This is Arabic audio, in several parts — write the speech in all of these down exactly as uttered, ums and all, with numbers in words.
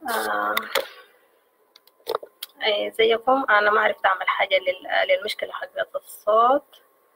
آه زيكم أنا ما عرفت أعمل حاجة للمشكلة حقت الصوت.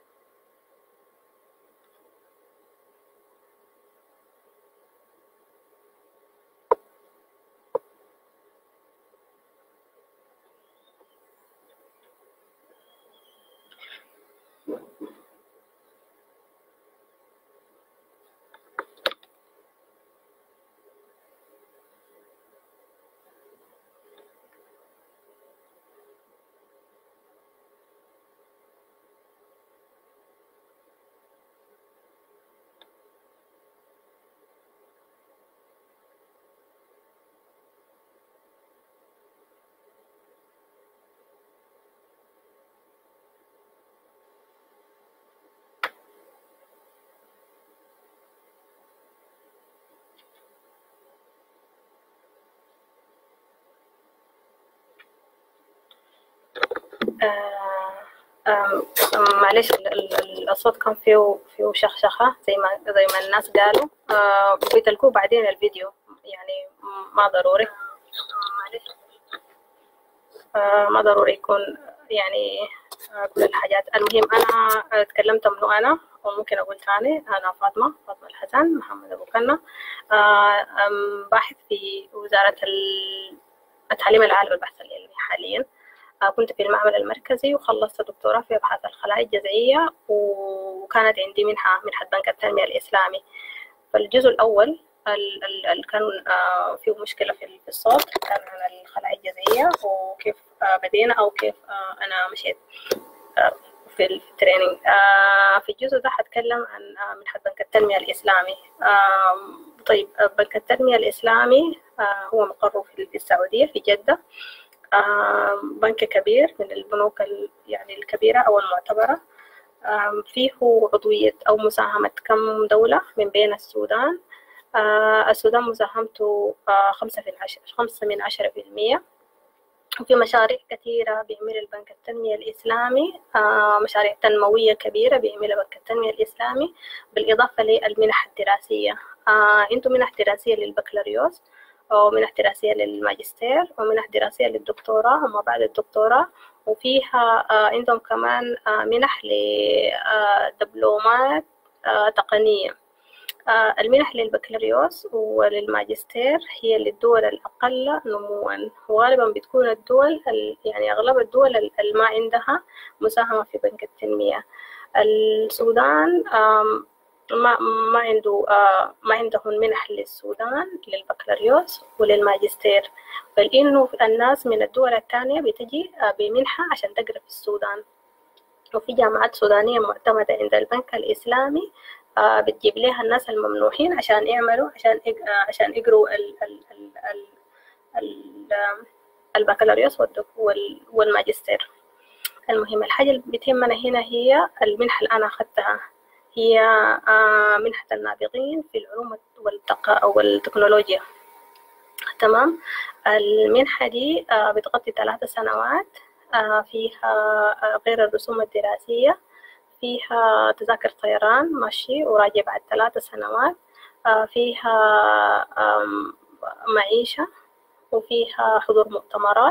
آه معلش الصوت كان فيه فيه شخشخة زي ما زي ما الناس قالوا. آه بتلقوه بعدين الفيديو يعني ما ضروري. معلش آه ما ضروري يكون يعني آه كل الحاجات. المهم أنا تكلمت منه أنا وممكن أقول تاني. أنا فاطمة فاطمة الحسن محمد أبو كنا، آه باحث في وزارة التعليم العالي والبحث العلمي حاليا. كنت في المعمل المركزي وخلصت دكتوراه في أبحاث الخلايا الجذعية، وكانت عندي منحة منحة بنك التنمية الإسلامي. فالجزء الأول اللي كان فيه مشكلة في الصوت كان عن الخلايا الجذعية وكيف بدينا أو كيف أنا مشيت في التريننج. في الجزء ده هتكلم عن منحة بنك التنمية الإسلامي. طيب بنك التنمية الإسلامي هو مقره في السعودية في جدة. بنك كبير من البنوك يعني الكبيرة أو المعتبرة. فيه عضوية أو مساهمة كم دولة من بين السودان. السودان مساهمته خمسة في العشر خمسة من عشرة في المية. وفي مشاريع كثيرة بيعمل البنك التنمية الإسلامي، مشاريع تنموية كبيرة بيعملها بنك التنمية الإسلامي، بالإضافة للمنح الدراسية. عنده منح دراسية للبكالوريوس ومنح دراسية للماجستير ومنح دراسية للدكتوراه وما بعد الدكتوراه. وفيها عندهم كمان منح لدبلومات تقنية. المنح للبكالوريوس وللماجستير هي للدول الأقل نمواً، وغالباً بتكون الدول يعني أغلب الدول اللي ما عندها مساهمة في بنك التنمية. السودان ما ما عنده ما عندهم منح للسودان للبكالوريوس وللماجستير، بل إنه الناس من الدول الثانية بتجي بمنحة عشان تقرأ في السودان. وفي جامعات سودانية معتمدة عند البنك الإسلامي بتجيب لها الناس الممنوحين عشان يعملوا عشان عشان يقروا ال ال ال ال البكالوريوس والماجستير. المهم الحاجة اللي بتهمنا هنا هي المنحة اللي أنا أخذتها، هي منحة النابغين في العلوم والتكنولوجيا. تمام. المنحة دي بتغطي ثلاث سنوات، فيها غير الرسوم الدراسية فيها تذاكر طيران ماشي وراجع بعد ثلاث سنوات، فيها معيشة وفيها حضور مؤتمرات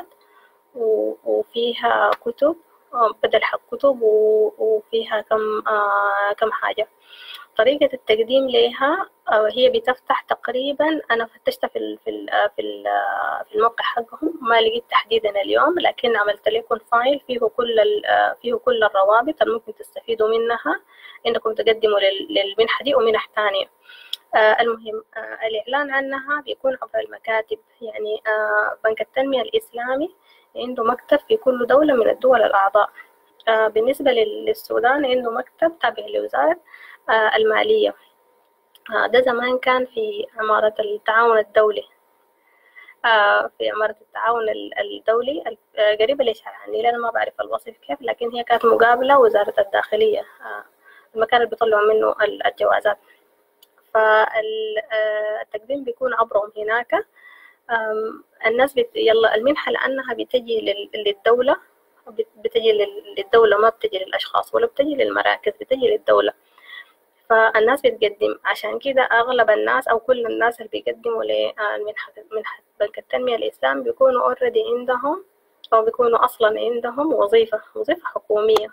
وفيها كتب بدل حق كتب وفيها كم كم حاجة. طريقة التقديم لها هي بتفتح تقريبا، أنا فتشت في ال في ال في ال في الموقع حقهم ما لقيت تحديدا اليوم، لكن عملت لكم فايل فيه كل فيه كل الروابط اللي ممكن تستفيدوا منها إنكم تقدموا للمنحة دي ومنح تانية. المهم الإعلان عنها بيكون عبر المكاتب، يعني بنك التنمية الإسلامي عنده مكتب في كل دولة من الدول الأعضاء. بالنسبة للسودان عنده مكتب تابع لوزارة المالية. ده زمان كان في عمارة التعاون الدولي، في عمارة التعاون الدولي قريبة لشارع النيل. أنا ما بعرف الوصف كيف، لكن هي كانت مقابلة وزارة الداخلية، المكان اللي بيطلعوا منه الجوازات. فالتقديم بيكون عبرهم هناك. الناس بت... يلا المنحة لأنها بتجي للدولة، بتجي للدولة ما بتجي للأشخاص ولا بتجي للمراكز، بتجي للدولة. فالناس بتقدم. عشان كده أغلب الناس أو كل الناس اللي بيقدموا لمنحة منحة بنك التنمية الإسلامي بيكونوا اوريدي عندهم أو بيكونوا أصلا عندهم وظيفة وظيفة حكومية،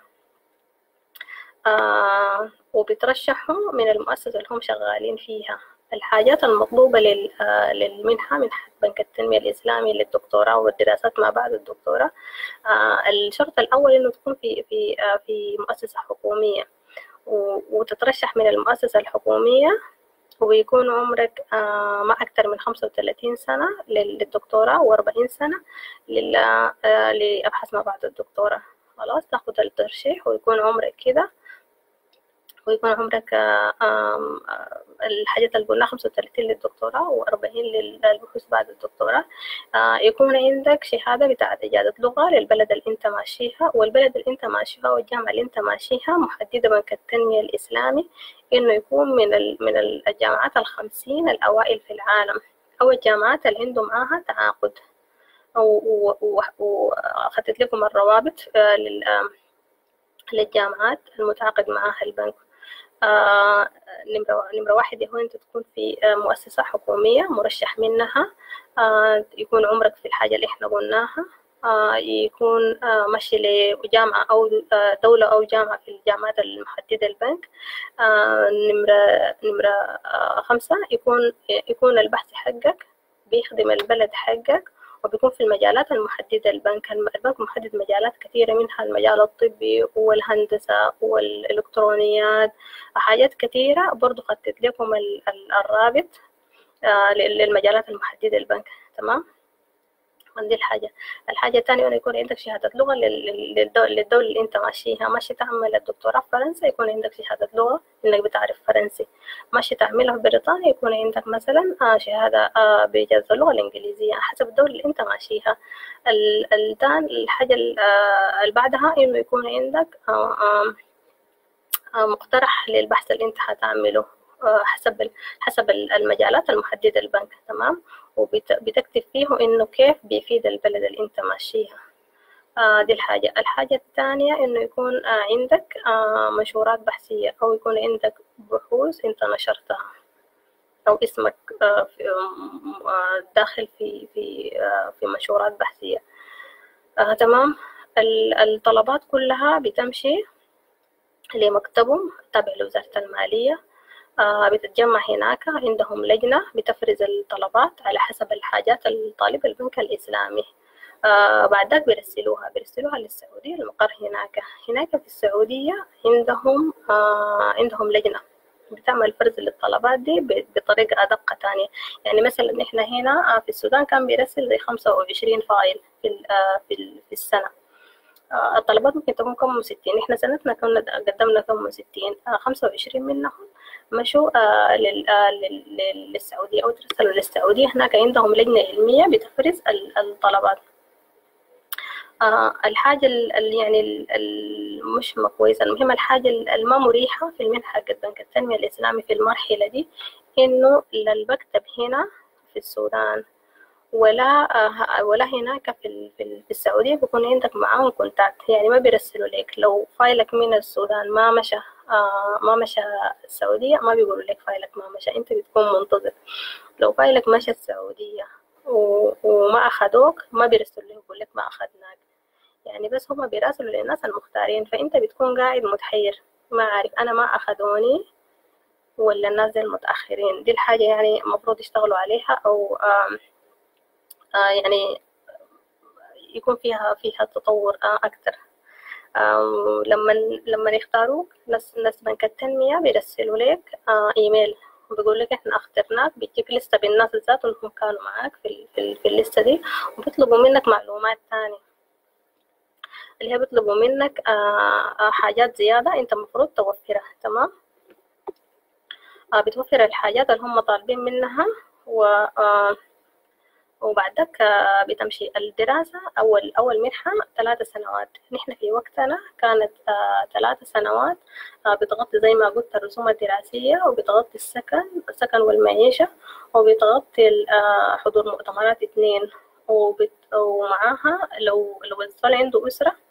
آه وبيترشحوا من المؤسسة اللي هم شغالين فيها. الحاجات المطلوبة لل- آه، للمنحة منحة بنك التنمية الإسلامي للدكتوراه والدراسات ما بعد الدكتوراه، آه، الشرط الأول إنه تكون في في آه، في مؤسسة حكومية، و- وتترشح من المؤسسة الحكومية، ويكون عمرك آه، ما أكثر من خمسة وثلاثين سنة لل- للدكتوراه وأربعين سنة لل- آه، لأبحاث ما بعد الدكتوراه. خلاص تاخد الترشيح ويكون عمرك كده، ويكون عمرك آه، آم، آه، الحاجات اللي قلنا خمسة وثلاثين للدكتوراه وأربعين للبحوث بعد الدكتوراه. آه، يكون عندك شهادة بتاعة إجازة لغة للبلد اللي أنت ماشيها، والبلد اللي أنت ماشيها والجامعة اللي أنت ماشيها محددة بنك التنمية الإسلامي إنه يكون من ال- من الجامعات الخمسين الأوائل في العالم، أو الجامعات اللي عندهم معاها تعاقد. وأخذت لكم الروابط آه، لل- آم، للجامعات المتعاقد معها البنك. آه، نمرة نمرة واحد هو أنت تكون في آه، مؤسسة حكومية مرشح منها، آه، يكون عمرك في الحاجة اللي إحنا قلناها، آه، يكون آه، ماشي لجامعة أو آه، دولة أو جامعة في الجامعات المحددة البنك. آه، نمرة نمرة آه، خمسة يكون يكون البحث حقك بيخدم البلد حقك، وبيكون في المجالات المحددة البنك. البنك محدد مجالات كثيرة، منها المجال الطبي والهندسة والإلكترونيات، حاجات كثيرة. برضو خدت لكم ال- ال- الرابط آه، للمجالات المحددة البنك. تمام. دي الحاجة. الحاجة الثانية إنه يكون عندك شهادة لغة لل- للدولة, للدولة اللي أنت ماشيها. ماشي تعمل الدكتوراه في فرنسا يكون عندك شهادة لغة إنك بتعرف فرنسي. ماشي تعملها في بريطانيا يكون عندك مثلا آه، شهادة آه، بإجازة اللغة الإنجليزية حسب الدولة اللي أنت ماشيها. ال- التاني الحاجة ال- آه، اللي بعدها إنه يكون عندك آه، آه، آه، مقترح للبحث اللي أنت هتعمله آه، حسب ال- حسب ال- المجالات المحددة البنك. تمام. وبتكتب فيه إنه كيف بيفيد البلد اللي أنت ماشيها. آه دي الحاجة. الحاجة الثانية إنه يكون آه عندك آه منشورات بحثية، أو يكون عندك بحوث أنت نشرتها، أو اسمك آه في آه داخل في في آه في منشورات بحثية. آه تمام. ال- الطلبات كلها بتمشي لمكتبهم تابع لوزارة المالية. آه بتتجمع هناك، عندهم لجنة بتفرز الطلبات على حسب الحاجات الطالب البنك الإسلامي. آه بعد ذاك بيرسلوها بيرسلوها للسعودية، المقر هناك. هناك في السعودية عندهم آه عندهم لجنة بتعمل فرز للطلبات دي ب- بطريقة أدق تانية. يعني مثلا إحنا هنا آه، في السودان كان بيرسل زي خمسة وعشرين فايل في ال- آه، في ال- في السنة. آه، الطلبات ممكن تكون كم وستين. إحنا سنتنا كنا قدمنا كم وستين، آه، خمسة وعشرين منهم مشوا آه، لل- آه، لل- لل- للسعودية أو ترسلوا للسعودية. هناك عندهم لجنة علمية بتفرز ال- الطلبات. آه الحاجة ال يعني ال- ال- مش ما كويسة، المهم الحاجة ال- الما مريحة في المنحة حق بنك التنمية الإسلامي في المرحلة دي إنه لا المكتب هنا في السودان ولا آه ولا هناك في ال- في ال- في السعودية بيكون عندك معاهم كونتاكت. يعني ما بيرسلوا لك لو فايلك من السودان ما مشى آه ما مشى السعودية، ما بيقولوا لك فايلك ما مشى، أنت بتكون منتظر. لو فايلك مشى السعودية و- وما أخدوك ما بيرسلوا لك يقول لك ما أخدناك. يعني بس هما بيراسلوا للناس المختارين، فأنت بتكون قاعد متحير ما عارف أنا ما أخدوني ولا الناس دي المتأخرين. دي الحاجة يعني المفروض يشتغلوا عليها، أو آم آه يعني يكون فيها فيها تطور آه أكتر. آم لما لما يختاروك ناس ناس بنك التنمية بيرسلوا لك آه إيميل بيقول لك إحنا اخترناك، بيجيك لستة بالناس ذات اللي هم كانوا معاك في ال- في, ال- في الليستة دي، وبيطلبوا منك معلومات تانية اللي هي بيطلبوا منك آه، آه، حاجات زيادة أنت المفروض توفرها. تمام. آه، بتوفر الحاجات اللي هم طالبين منها، و آه، وبعدك آه، بتمشي الدراسة. أول أول منحة ثلاثة سنوات. نحن في وقتنا كانت آه، ثلاثة سنوات. آه، بتغطي زي ما قلت الرسوم الدراسية، وبتغطي السكن السكن والمعيشة، وبتغطي ال- آه، حضور مؤتمرات اتنين، وبت... ومعاها لو لو الزول عنده أسرة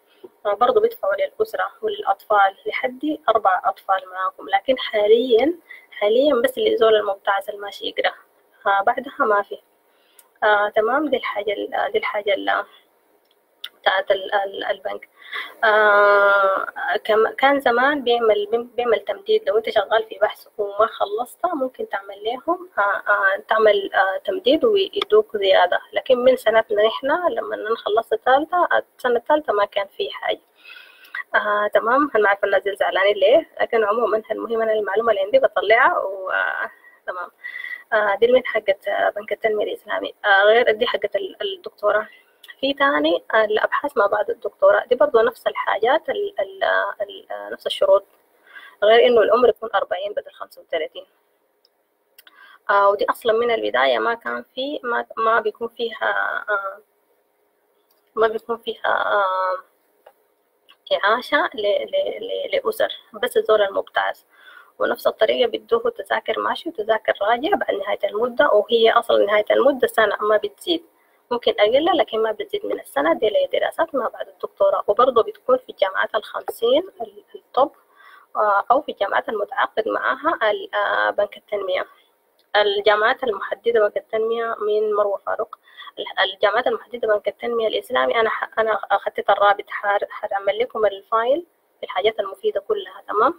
آه برضو بيدفعوا للأسرة وللأطفال لحد أربع أطفال معاكم، لكن حاليا حاليا بس اللي زول المبتعث الماشي يقرأ، آه بعدها ما في. آه تمام. دي الحاجة دي الحاجة بتاعت البنك. آه كان زمان بيعمل بيعمل تمديد، لو انت شغال في بحث وما خلصت ممكن تعمل لهم آه آه تعمل آه تمديد ويدوك زيادة، لكن من سنتنا احنا لما انا خلصت الثالثة السنة الثالثة ما كان في حاجة. آه تمام. انا عارفة الناس زعلانين ليه، لكن عموما المهم انا المعلومة اللي عندي بطلعها و آه تمام. آه دي المنحة حقت بنك التنمية الإسلامي. آه غير دي حقت الدكتوراه. في تاني الأبحاث ما بعد الدكتوراه، دي برضو نفس الحاجات ال ال ال نفس الشروط، غير إنه العمر يكون أربعين بدل خمسة وثلاثين. آه ودي أصلا من البداية ما كان في ما ما بيكون فيها آه ما بيكون فيها آه إعاشة لأسر، بس الزول المبتعث. ونفس الطريقة بيدوه تذاكر ماشي وتذاكر راجع بعد نهاية المدة، وهي أصلا نهاية المدة سنة ما بتزيد، ممكن أقل لكن ما بتزيد من السنة دي لدراسات ما بعد الدكتوراه. وبرضه بتكون في الجامعات الخمسين الطب أو في الجامعات المتعاقد معها بنك التنمية. الجامعات المحددة بنك التنمية من مروة فاروق. الجامعات المحددة بنك التنمية الإسلامي أنا أنا أخذت الرابط، هعمل لكم الفايل في الحاجات المفيدة كلها. تمام.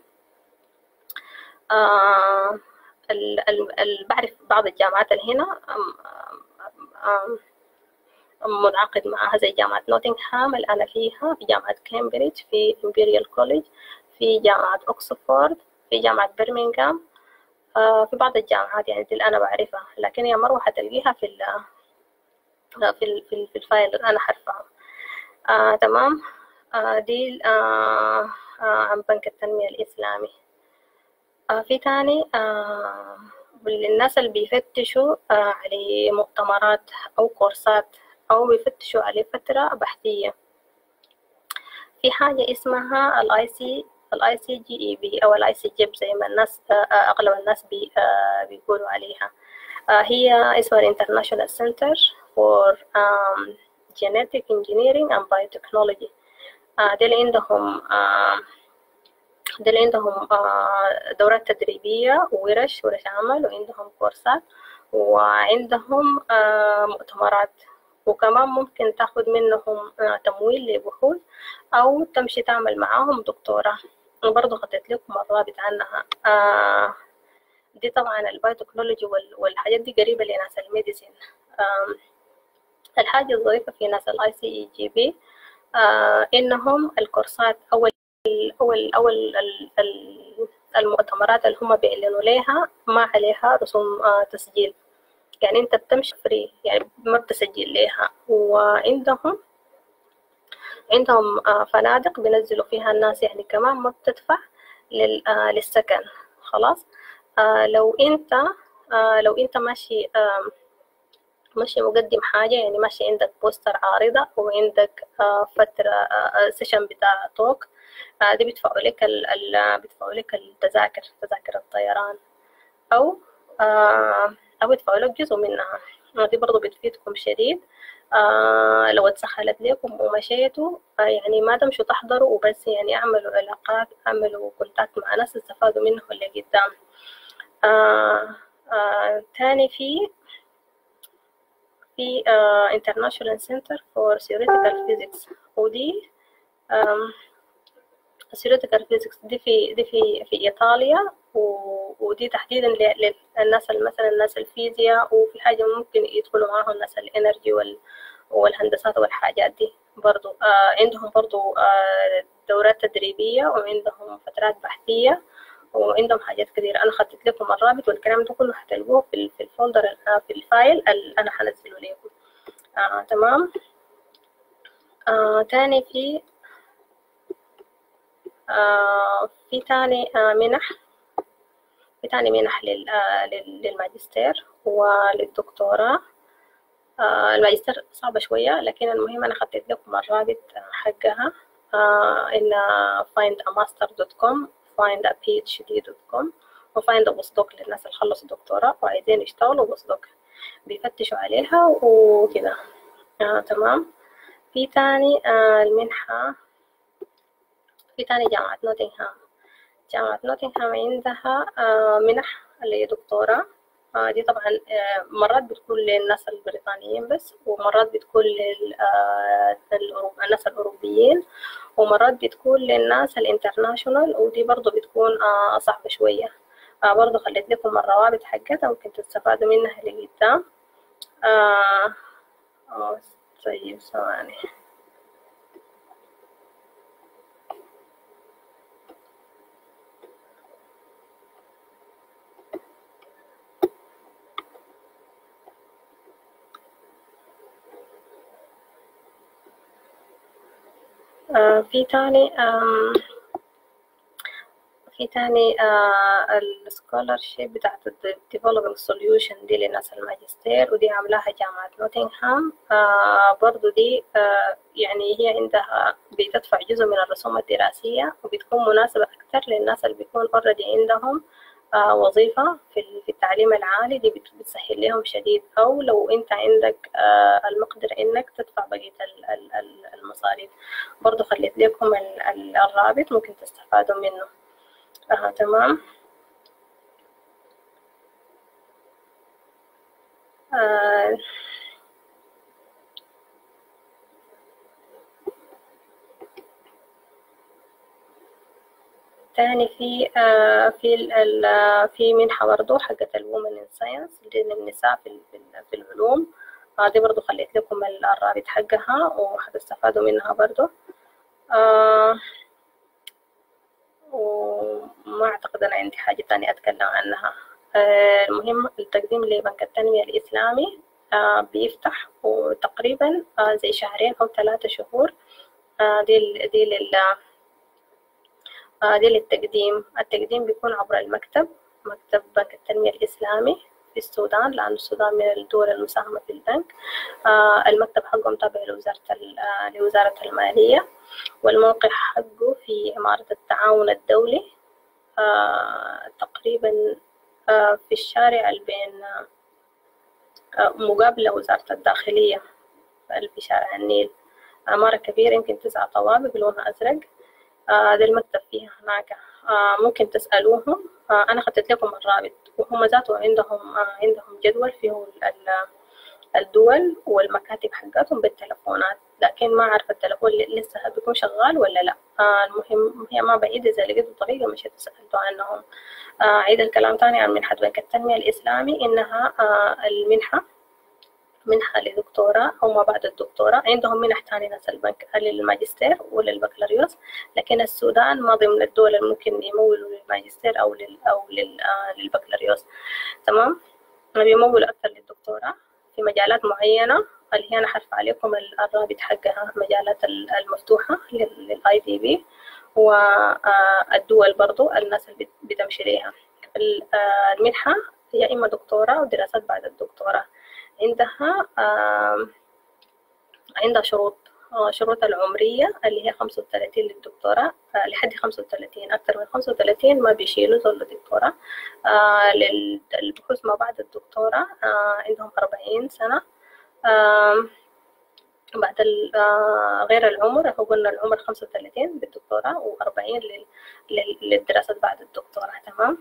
آه ال ال ال بعرف بعض الجامعات اللي هنا متعاقد معها زي جامعة نوتنغهام اللي أنا فيها، في جامعة كامبريدج، في إمبريال كوليج، في جامعة أكسفورد، في جامعة برمنغهام، آه في بعض الجامعات يعني دي اللي أنا بعرفها. لكن يا مروة هتلقيها في ال في ال في, في الفايل اللي أنا حرفها. آه تمام. آه دي آه آه عن بنك التنمية الإسلامي. آه في تاني آه للناس اللي بيفتشوا آه على مؤتمرات أو كورسات أو بيفتشوا على فترة بحثية، في حاجة اسمها الاي سي الاي سي جي اي بي أو الاي سي جيب زي ما الناس آه أغلب الناس بي آه بيقولوا عليها. آه هي اسمها International Center for um, Genetic Engineering and Biotechnology. آه دي اللي عندهم آه ده اللي عندهم دورات تدريبية وورش ورش عمل، وعندهم كورسات، وعندهم مؤتمرات، وكمان ممكن تاخد منهم تمويل لبحوث أو تمشي تعمل معاهم دكتوراه. وبرضه خطيت لكم الرابط عنها. دي طبعا البايوتكنولوجي والحاجات دي قريبة لناس الميديسين. الحاجة الظريفة في ناس الاي سي اي جي بي إنهم الكورسات أو أول أول المؤتمرات اللي هم بيعلنوا لها ما عليها رسوم تسجيل، يعني أنت بتمشي فري، يعني ما بتسجل لها. وعندهم عندهم فنادق بينزلوا فيها الناس، يعني كمان ما بتدفع للسكن. خلاص. لو أنت لو أنت ماشي ماشي مقدم حاجة، يعني ماشي عندك بوستر عارضة وعندك فترة سيشن بتاع توك، دي بيدفعوا لك ال ال بيدفعوا لك التذاكر تذاكر الطيران، أو أو يدفعوا لك جزء منها. دي برضو بتفيدكم شديد. لو اتسهلت لكم ومشيتوا، يعني ما تمشوا تحضروا وبس، يعني اعملوا علاقات، اعملوا كونتاكت مع ناس استفادوا منهم اللي قدام. آه آه تاني في في uh, International Center for Theoretical Physics، ودي um, Theoretical Physics دي في دي في في إيطاليا، ودي تحديدا للناس مثلا الناس الفيزياء، وفي حاجة ممكن يدخلوا معاهم الناس الإنرجي وال والهندسات والحاجات دي. برضو uh, عندهم برضو uh, دورات تدريبية، وعندهم فترات بحثية، وعندهم حاجات كثيرة. أنا خدت لكم الرابط والكلام ده كله هتلقوه في في الفولدر في الفايل اللي أنا هنزله لكم. آه، تمام. آه، تاني في آه، في تاني آه، منح في تاني منح لل آه، للماجستير وللدكتوراه. آه، الماجستير صعبة شوية، لكن المهم أنا خدت لكم الرابط حقها. آه، إن find a master dot com find a phd dot com وfind a postdoc للناس اللي خلصوا دكتوراه وعايزين يشتغلوا postdoc، بيفتشوا عليها وكده. آه، تمام. في تاني آه، المنحة في تاني جامعة نوتنغهام. جامعة نوتنغهام عندها آه، منح لدكتوراه. آه، دي طبعا آه، مرات بتكون للناس البريطانيين بس، ومرات بتكون للناس الأوروبيين، ومرات بتكون للناس الانترناشونال، ودي برضو بتكون آه، صعبة شوية. آه، برضو خليت لكم الروابط حقتها ممكن تستفادوا منها لقدام. آه آه، طيب ثواني. آه في تاني آم في تاني آه السكولرشيب بتاعت الديفلوبينج سوليوشن دي لناس الماجستير، ودي عاملاها جامعة نوتنغهام. آه برضو دي آه يعني هي عندها بتدفع جزء من الرسوم الدراسية، وبتكون مناسبة أكثر للناس اللي بيكون اوريدي عندهم آه وظيفة في في التعليم العالي. دي بتسهل لهم شديد، أو لو أنت عندك آه المقدرة إنك تدفع بقية المصاريف. برضو خليت لكم الرابط ممكن تستفادوا منه. آه، تمام. آه، تاني في آه في ال ال في منحة برضو حقت الومن إن ساينس للنساء في في في العلوم. آه دي برضو خليت لكم الرابط حقها وحتستفادوا منها برضو. آه وما أعتقد أنا عندي حاجة تانية أتكلم عنها. آه المهم التقديم لبنك التنمية الإسلامي آه بيفتح، وتقريبا آه زي شهرين أو ثلاثة شهور. آه دي دي لل آه دي للتقديم. التقديم بيكون عبر المكتب، مكتب بنك التنمية الإسلامي في السودان، لأن السودان من الدول المساهمة في البنك. آه المكتب حقهم تابع لوزارة آه لوزارة المالية، والموقع حقه في إمارة التعاون الدولي، آه تقريبا آه في الشارع اللي بين آه مقابل وزارة الداخلية في شارع النيل. عمارة كبيرة يمكن تسع طوابق لونها أزرق. آه ده المكتب فيها هناك. آه ممكن تسألوهم. آه أنا خدت لكم الرابط، وهم ذاتهم عندهم آه عندهم جدول فيه الدول والمكاتب حقاتهم بالتلفونات، لكن ما عارفة التلفون لسه بيكون شغال ولا لا. آه المهم هي ما بعيد، إذا لقيتوا طريقة مش تسألتوا عنهم. آه عيد الكلام تاني عن منحة بنك التنمية الإسلامي، إنها آه المنحة منحة لدكتوراه أو ما بعد الدكتوراه. عندهم منح تاني ناس البنك للماجستير وللبكالوريوس، لكن السودان ما ضمن الدول اللي ممكن يمولوا للماجستير أو لل أو لل آه للبكالوريوس. تمام. بيمولوا أكثر للدكتوراه في مجالات معينة، اللي هي أنا حرف عليكم الرابط حقها، مجالات المفتوحة للآي دي بي، والدول برضو الناس اللي بتمشي ليها. المنحة هي إما دكتوراه أو دراسات بعد الدكتوراه. عندها عندها شروط شروط العمرية اللي هي خمسة وثلاثين للدكتوراه، لحد خمسة وثلاثين. أكثر من خمسة وثلاثين ما بيشيلوا زول الدكتوراه. للبحوث ما بعد الدكتوراه عندهم أربعين سنة. بعد غير العمر، هو قلنا العمر خمسة وثلاثين بالدكتوراه وأربعين للدراسات بعد الدكتوراه. تمام.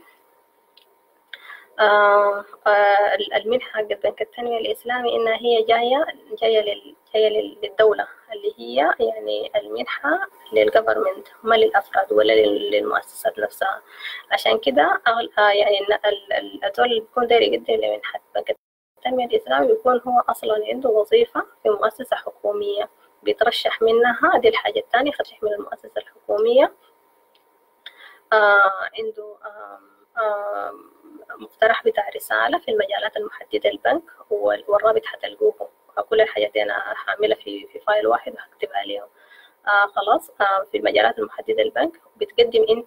آه آه المنحة حق بنك التنمية الإسلامي إنها هي جاية جاية لل جاية للدولة، اللي هي يعني المنحة للجفرمنت ما للأفراد ولا للمؤسسات نفسها. عشان كده آه يعني الدول اللي بيكون داير يقدم لمنحة بنك التنمية الإسلامي بيكون هو أصلا عنده وظيفة في مؤسسة حكومية بيترشح منها. دي الحاجة الثانية، ترشح من المؤسسة الحكومية. آه عنده آه آه مقترح بتاع رسالة في المجالات المحددة البنك، والرابط حتلقوه. كل الحاجات دي أنا حاملة في في فايل واحد وهكتبها عليهم. آه خلاص. آه في المجالات المحددة البنك بتقدم أنت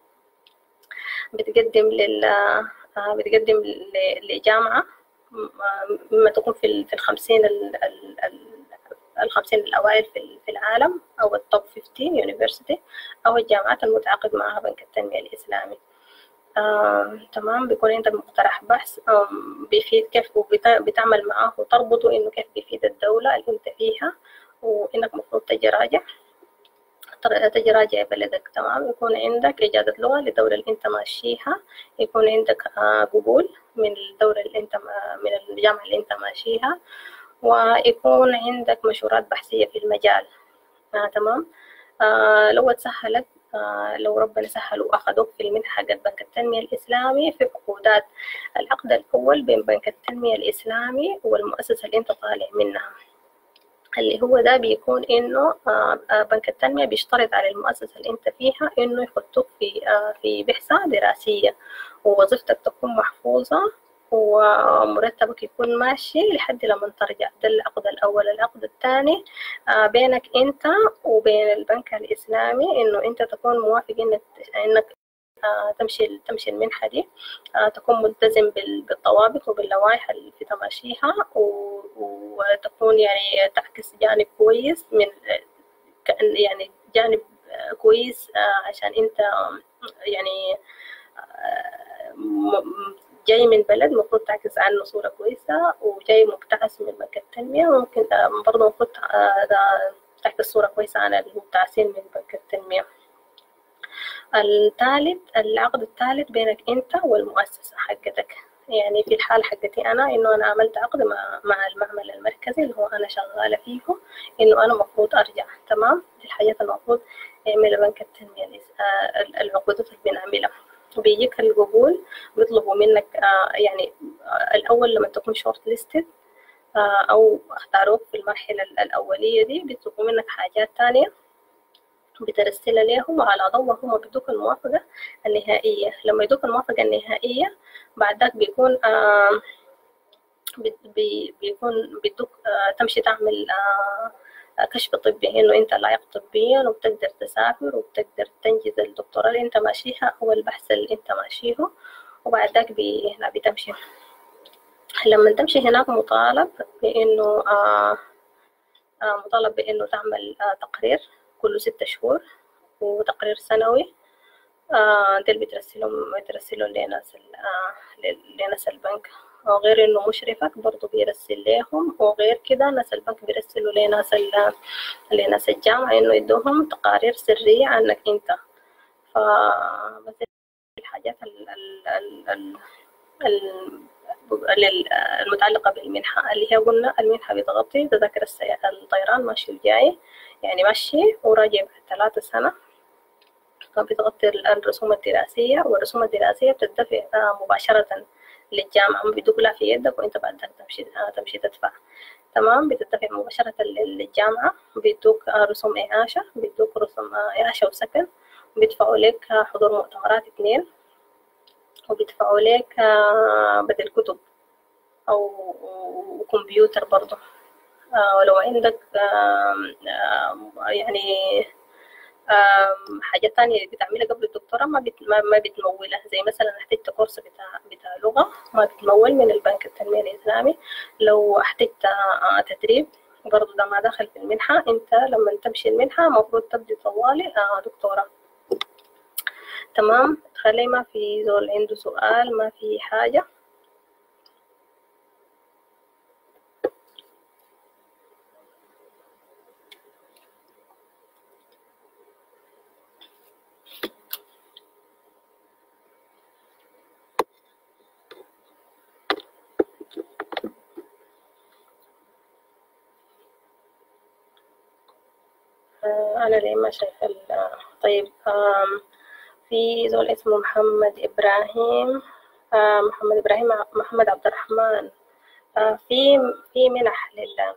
بتقدم لل آه بتقدم لجامعة مما تكون في في الخمسين الخمسين الأوائل في في العالم، أو التوب خمسين يونيفرسيتي، أو الجامعات المتعاقد معها بنك التنمية الإسلامي. آه، تمام. بيكون عندك مقترح بحث آه، بيفيد كيف بتعمل معاه وتربطه إنه كيف بيفيد الدولة اللي أنت فيها، وإنك مفروض تجي راجع. تجي راجع بلدك. تمام. يكون عندك إجازة لغة للدولة اللي أنت ماشيها، يكون عندك قبول من الدولة اللي أنت من الجامعة اللي أنت ماشيها، ويكون عندك مشورات بحثية في المجال. آه تمام. آه لو تسهلت، آه لو ربنا سهل وأخذوك في المنحة حق بنك التنمية الإسلامي، في عقودات. العقد الأول بين بنك التنمية الإسلامي والمؤسسة اللي أنت طالع منها، اللي هو ده بيكون إنه آه بنك التنمية بيشترط على المؤسسة اللي أنت فيها إنه يحطوك في آه في بعثة دراسية، ووظيفتك تكون محفوظة، ومرتبك يكون ماشي لحد لما ترجع. ده العقد الأول. العقد الثاني آه بينك أنت وبين البنك الإسلامي إنه أنت تكون موافق إنك إنك آه تمشي تمشي المنحة دي، آه تكون ملتزم بالضوابط وباللوائح اللي في تماشيها، وتكون يعني تعكس جانب كويس من يعني جانب كويس آه عشان أنت يعني آه جاي من بلد المفروض تعكس عنه صورة كويسة، وجاي مبتعث من بنك التنمية ممكن برضه المفروض تعكس صورة كويسة عن المبتعثين من بنك التنمية. الثالث، العقد الثالث بينك أنت والمؤسسة حقتك. يعني في الحالة حقتي أنا إنه أنا عملت عقد مع مع المعمل المركزي اللي هو أنا شغالة فيه، إنه أنا مفروض أرجع. تمام. دي الحاجات المفروض يعملها بنك التنمية، العقودات اللي بنعملها. بيجيك القبول، بيطلبوا منك آه يعني آه الأول لما تكون شورت ليستد آه أو اختاروك في المرحلة الأولية دي، بيطلبوا منك حاجات تانية بترسلها لهم، وعلى ضوء هم بيدوك الموافقة النهائية. لما يدوك الموافقة النهائية بعد ذاك بيكون آه بي بيكون بيدوك آه تمشي تعمل آه كشف طبي إنه أنت لائق طبيا، وبتقدر تسافر وبتقدر تنجز الدكتوراه اللي أنت ماشيها أو البحث اللي أنت ماشيه. وبعد ذاك بي... بتمشي. لما تمشي هناك مطالب بإنه آه آه مطالب بإنه تعمل آه تقرير كل ستة شهور، وتقرير سنوي. آه ده اللي بترسلهم بترسلهم لناس آه لناس البنك، وغير إنه مشرفك برضو بيرسل لهم، وغير كده ناس البنك بيرسلوا لناس لناس الجامعة إنه يدوهم تقارير سرية عنك أنت. فبس الحاجات ال ال ال ال المتعلقة بالمنحة، اللي هي قلنا المنحة بتغطي تذاكر الطيران ماشي وجاي، يعني ماشي وراجع بعد ثلاثة سنة. بتغطي الرسوم الدراسية، والرسوم الدراسية بتدفع مباشرة للجامعة، ما بيدوك لها في يدك وانت بعد ذلك تمشي تمشي تدفع. تمام. بتدفع مباشرة للجامعة، بيدوك رسوم إعاشة، بيدوك رسوم إعاشة وسكن، بيدفعوا لك حضور مؤتمرات اثنين، وبيدفعوا لك بدل كتب أو كمبيوتر برضه. ولو عندك يعني حاجات تانية بتعملها قبل الدكتوراه ما بت... ما بتمولها، زي مثلا احتجت كورس بتاع بتاع لغة ما بتمول من البنك التنمية الإسلامي. لو احتجت تدريب برضه ده ما داخل في المنحة. انت لما تمشي المنحة المفروض تبدي طوالي دكتوراه. تمام. خلي ما في زول عنده سؤال، ما في حاجة. أنا ليه ما شايفة. طيب في زول اسمه محمد إبراهيم، محمد إبراهيم محمد عبد الرحمن. في في منح لل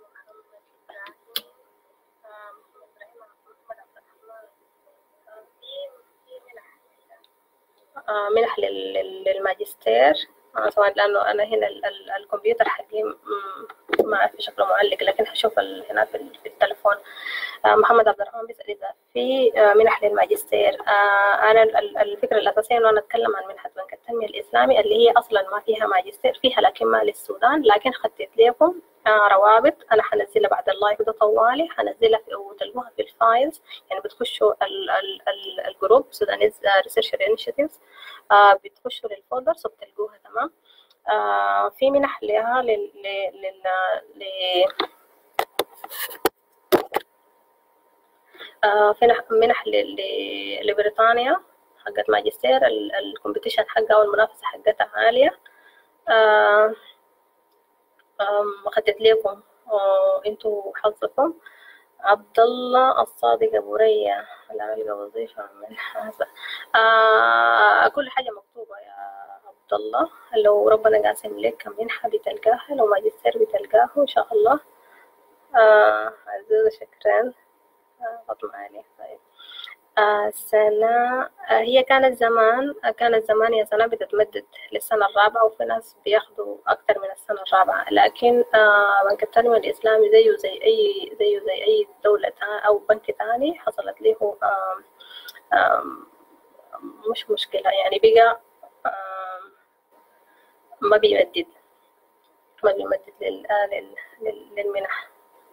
منح للماجستير. طبعا لأنه أنا هنا الكمبيوتر حقي ما أعرف شكله معلق، لكن هشوف هنا في التلفون. محمد عبد الرحمن بيسأل إذا في منح للماجستير. أنا الفكرة الأساسية إنه أنا أتكلم عن منحة بنك التنمية الإسلامي اللي هي أصلا ما فيها ماجستير، فيها لكن ما للسودان، لكن خدت لكم روابط أنا حنزلها بعد اللايف ده طوالي، حنزلها وتلقوها في الفايلز. يعني بتخشوا الجروب سودانيز ريسيرش انيشيتيفز، بتخشوا للفولدرز وبتلقوها. تمام. آه في منح لها لل لل ل آه في نح- منح ل- ل- لبريطانيا حقت ماجستير، الكومبيتيشن حقها والمنافسة حقتها عالية. آه آم، أخدت لكم وانتوا حظكم. عبد الله الصادق أبو ريا، لا ألقى وظيفة من هذا. آه كل حاجة مكتوبة يا عبد الله، لو ربنا قاسم لك منحة بتلقاها، لو ماجستير بتلقاه إن شاء الله. آه عزيزة شكرا. آه فاطمة علي. طيب. آه سنة، آه هي كانت زمان، آه كانت زمان يا سنة بتتمدد للسنة الرابعة، وفي ناس بياخدوا أكتر من السنة الرابعة، لكن آه بنك التنمية الإسلامي زيه زي أي زيه زي أي دولة تا- أو بنك تاني حصلت له آم آم مش مشكلة يعني، بقى آم ما بيمدد ما بيمدد لل- آه لل- لل- للمنح.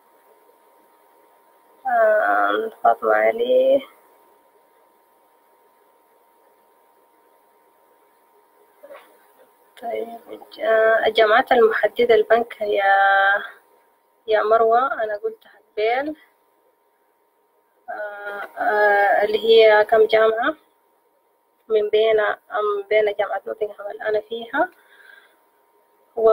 آم، فاطمة علي. طيب. الج- الجامعات المحددة البنك يا يا مروة، أنا قلتها قبل. آه آه اللي هي كم جامعة من بين أم بين جامعة نوتنغهام اللي أنا فيها، و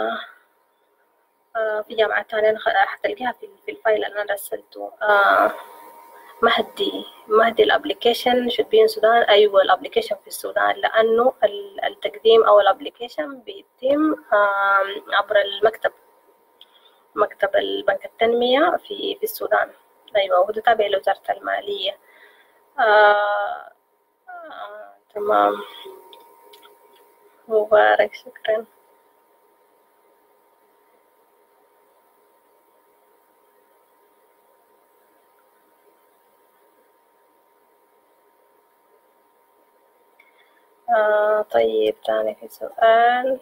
آه في جامعة تانية أنا خ- حتلقيها في في الفايل اللي أنا رسلته. آه مهدي مهدي الابليكيشن should be in السودان. أيوة الابليكيشن في السودان، لأنه ال- التقديم أو الابليكيشن بيتم آه عبر المكتب، مكتب البنك التنمية في في السودان. أيوة وهو تابع لوزارة المالية. آه آه تمام. مبارك شكرا. آه طيب تاني في سؤال.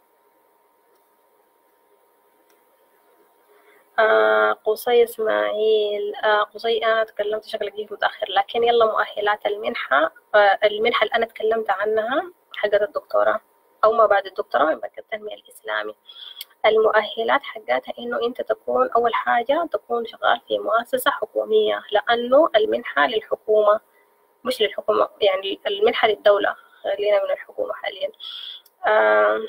آه قصي إسماعيل. آه قصي أنا تكلمت شكلك جيت متأخر، لكن يلا مؤهلات المنحة. آه المنحة اللي أنا تكلمت عنها حقت الدكتوراه أو ما بعد الدكتوراه من بنك التنمية الإسلامي. المؤهلات حقتها إنه أنت تكون أول حاجة تكون شغال في مؤسسة حكومية، لأنه المنحة للحكومة مش للحكومة، يعني المنحة للدولة، خلينا من الحكومة حاليا. آه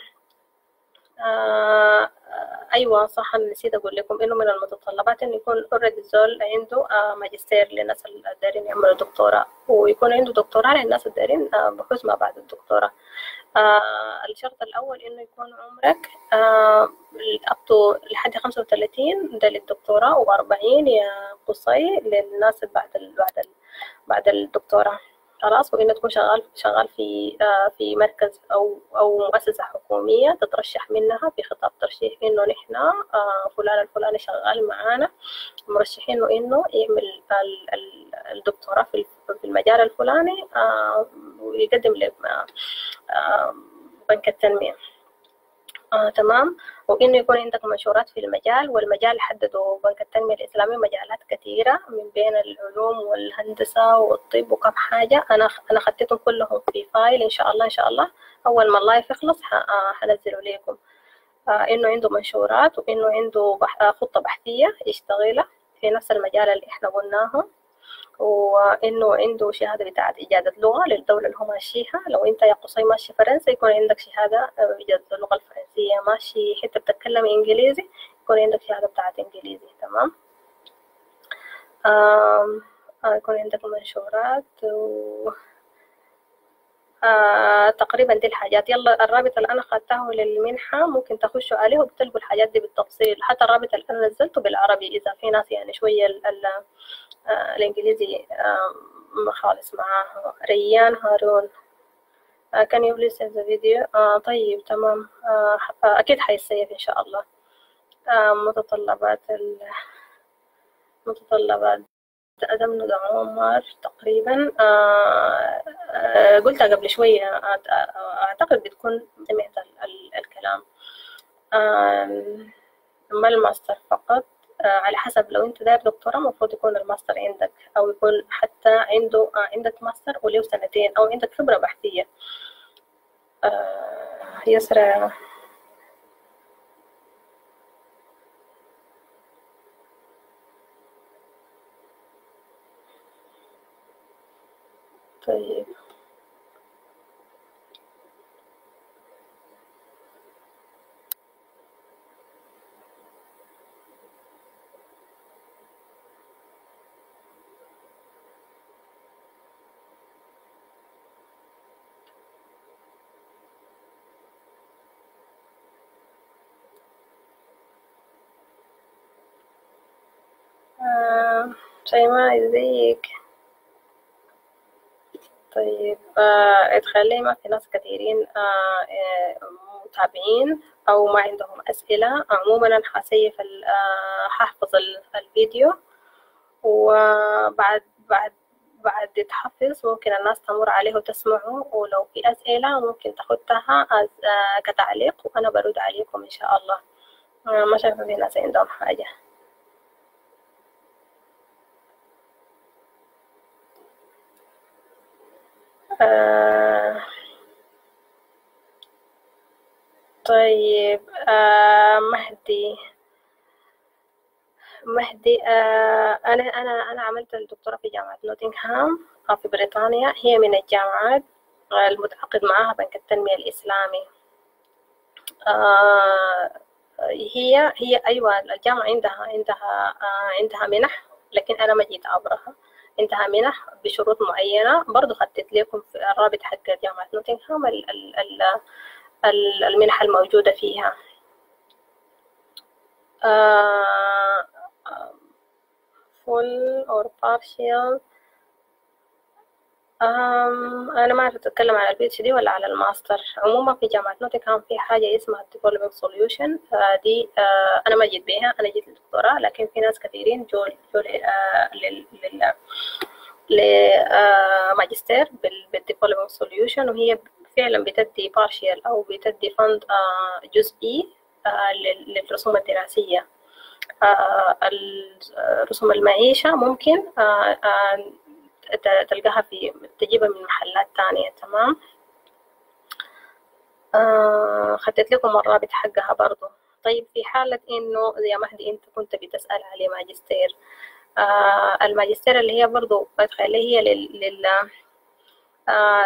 آه أيوة صح، أنا نسيت أقول لكم إنه من المتطلبات إنه يكون أوريدي الزول عنده آه ماجستير للناس اللي دايرين يعملوا دكتوراه، ويكون عنده دكتوراه للناس اللي دايرين آه بحوث ما بعد الدكتوراه. آه الشرط الأول إنه يكون عمرك آه up to لحد خمسة وثلاثين، ده للدكتوراه، وأربعين يا قصي للناس اللي بعد ال بعد ال بعد الدكتوراه. خلاص. وإنه تكون شغال شغال في آه في مركز أو أو مؤسسة حكومية تترشح منها في خطاب ترشيح إنه نحن آه فلان الفلاني شغال معانا، مرشحينه إنه يعمل ال- ال- الدكتوراه في في المجال الفلاني، آه ويقدم ل آه بنك التنمية. آه تمام. وإنه يكون عندك منشورات في المجال، والمجال حدده بنك التنمية الإسلامي مجالات كثيرة من بين العلوم والهندسة والطب وكم حاجة. أنا أنا خدتهم كلهم في فايل، إن شاء الله إن شاء الله أول ما اللايف يخلص حنزله لكم. آه إنه عنده منشورات، وإنه عنده بح... خطة بحثية يشتغلها في نفس المجال اللي إحنا قلناه، وإنه عنده شهادة بتاعت إجازة لغة للدولة اللي هو ماشيها. لو أنت يا قصي ماشي فرنسا يكون عندك شهادة إجازة اللغة الفرنسية، ماشي حتى بتتكلم إنجليزي يكون عندك شهادة بتاعت إنجليزي. تمام. آم، آه، يكون عندك منشورات و... آه، تقريبا دي الحاجات. يلا الرابط اللي أنا خدته للمنحة ممكن تخشوا عليه وبتلقوا الحاجات دي بالتفصيل، حتى الرابط اللي أنا نزلته بالعربي إذا في ناس يعني شوية ال... ال... آه، الإنجليزي آه، ما خالص معاه. ريان هارون. آه، كان يو بليز سيف ذا فيديو. طيب تمام. آه، آه، أكيد حيسيف إن شاء الله. آه، متطلبات ال... متطلبات أدم ندى عمر تقريبا. آه آه قلتها قبل شوية. أعت- أعتقد بتكون سمعت ال- ال- الكلام. آه ما الماستر فقط. آه على حسب، لو أنت داير دكتوراه المفروض يكون الماستر عندك، أو يكون حتى عنده آه عندك ماستر ولو سنتين، أو عندك خبرة بحثية. آه يسرى. طيب آه شيماء ازيك؟ طيب آه اتخلي ما في ناس كثيرين آه آه متابعين أو ما عندهم أسئلة. عموما أنا حسيف ال- آه هحفظ ال- الفيديو، وبعد بعد بعد تحفظ ممكن الناس تمر عليه وتسمعه، ولو في أسئلة ممكن تاخدها أز- آه كتعليق وأنا برد عليكم إن شاء الله. آه ما شايفة في ناس عندهم حاجة. آه طيب آه مهدي مهدي آه أنا أنا أنا عملت الدكتوراه في جامعة نوتنغهام آه، في بريطانيا. هي من الجامعات آه، المتعاقد معها بنك التنمية الإسلامي. آه هي هي أيوة الجامعة عندها عندها آه عندها منح، لكن أنا ما جيت عبرها. عندها منح بشروط معينة، برضو خدت لكم في الرابط حق جامعة نوتنغهام ال- ال- ال- ال- المنح الموجودة فيها. آه full or partial. أم أنا ما أعرف أتكلم عن البي اتش دي ولا على الماستر. عموما في جامعة نوتنغهام في حاجة اسمها development solution. آه دي آه أنا ما جيت بيها، أنا جيت للدكتوراه، لكن في ناس كثيرين جو جو ل- آه لل لل لماجستير بالdevelopment solution، وهي فعلا بتدي partial أو بتدي فند آه جزئي آه لل- للرسوم الدراسية. آه ال- رسوم المعيشة ممكن آه آه ت- تلقاها في تجيبها من محلات تانية. تمام. آه خدت لكم الرابط حقها برضو. طيب في حالة إنه يا مهدي أنت كنت بتسأل على ماجستير، آه الماجستير اللي هي برضو اللي هي لل, لل... آه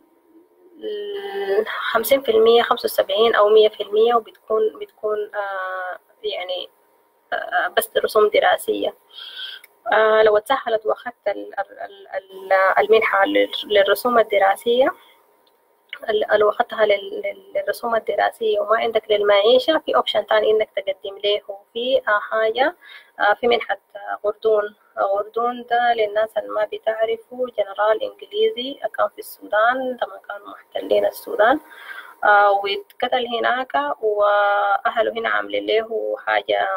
خمسين في المية خمسة وسبعين أو مية في المية، وبتكون بتكون آه يعني آه بس رسوم دراسية. آه لو اتسهلت واخدت ال- ال- ال- المنحة لل- للرسوم الدراسية، ال- لو أخدتها لل- لل- للرسوم الدراسية وما عندك للمعيشة، في أوبشن تاني إنك تقدم له في آه، حاجة آه، في منحة آه، غردون. غردون ده للناس اللي ما بتعرفوا جنرال إنجليزي كان في السودان لما كانوا محتلين السودان، آه، واتقتل هناك، وأهله هنا عاملين له حاجة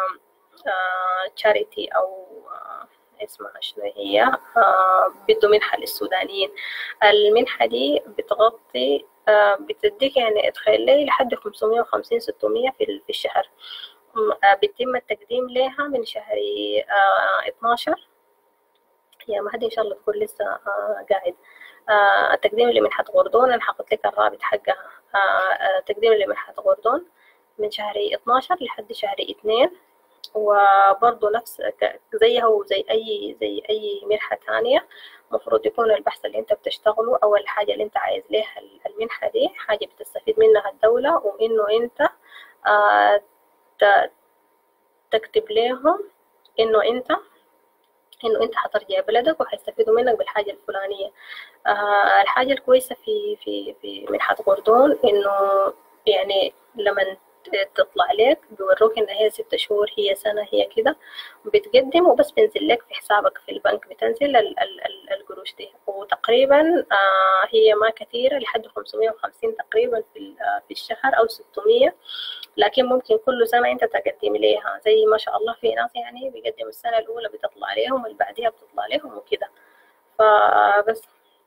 تشاريتي أو آه، اسمها شنو هي، آه، بدوا منحة للسودانيين. المنحة دي بتغطي آه، بتديك يعني تخيلي لحد خمسمية وخمسين ستمية في في الشهر. م- آه، بيتم التقديم لها من شهر آه، اتناشر. يا مهدي إن شاء الله تكون لسه آه، قاعد. آه، التقديم لمنحة غردون أنا حاطط لك الرابط حقها. آه، آه، تقديم لمنحة غردون من شهر اتناشر لحد شهر اتنين، وبرضه نفس ك- زيها وزي أي زي أي منحة تانية. المفروض يكون البحث اللي أنت بتشتغله أو الحاجة اللي أنت عايز ليها المنحة دي حاجة بتستفيد منها الدولة، وإنه أنت آه، ت- تكتب لهم إنه أنت إنه أنت هترجع بلدك وهيستفيدوا منك بالحاجة الفلانية. آه، الحاجة الكويسة في في في منحة غردون إنه يعني لما تطلع لك بيوروك إن هي ست شهور، هي سنة، هي كده بتقدم وبس بينزل لك في حسابك في البنك، بتنزل ال- ال- ال- القروش دي. وتقريبا آه هي ما كثيرة، لحد خمسمية وخمسين تقريبا في ال- آه، في الشهر أو ستمية، لكن ممكن كل سنة أنت تقدم ليها. زي ما شاء الله في ناس يعني بيقدموا السنة الأولى بتطلع لهم واللي بعدها بتطلع لهم وكده. فبس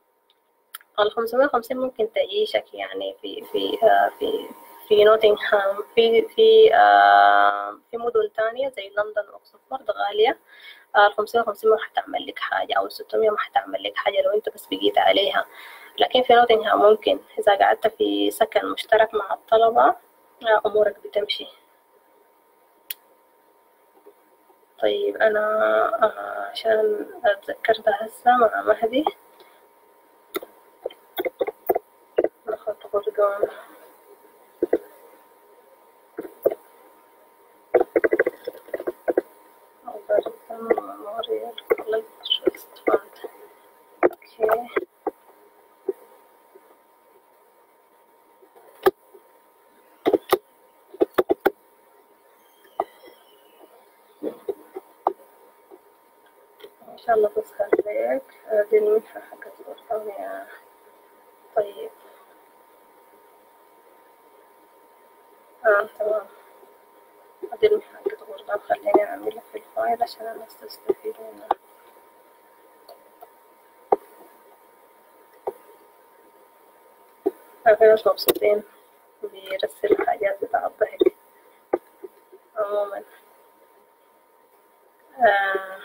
ال خمسمية وخمسين ممكن تعيشك يعني في في آه، في في نوتنغهام، في في آه، في مدن تانية زي لندن وأكسفورد غالية. ال خمسمية وخمسين ما حتعمل لك حاجة، أو ستمية ما حتعمل لك حاجة لو أنت بس بقيت عليها. لكن في نوتنغهام ممكن إذا قعدت في سكن مشترك مع الطلبة آه، أمورك بتمشي. طيب أنا آه، عشان أتذكر ده هسه مع مهدي. أردن. أردن ميموريال كوليج تراست فاند. أوكي. إن شاء الله تظهر لك. دي المنحة حقت بريطانيا. طيب آه تمام. دي المنحة حقت غردان، خليني أعملها في الفايل عشان الناس تستفيد منها. في ناس مبسوطين بيرسلوا حاجات بتاع الضحك عموما. آه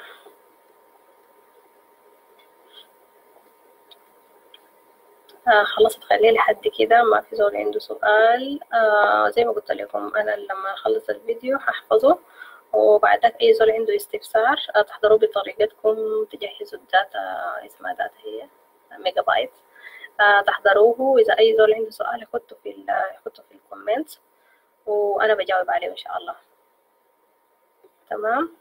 آه خلصت، خليه لحد كده ما في زول عنده سؤال. آه زي ما قلت لكم أنا لما أخلص الفيديو هحفظه، وبعدك أي زول عنده استفسار آه تحضروا بطريقتكم، تجهزوا الداتا، اسمها داتا هي ميجا بايت. آه تحضروه، وإذا أي زول عنده سؤال يحطه في يحطه في الكومنت وأنا بجاوب عليه إن شاء الله. تمام.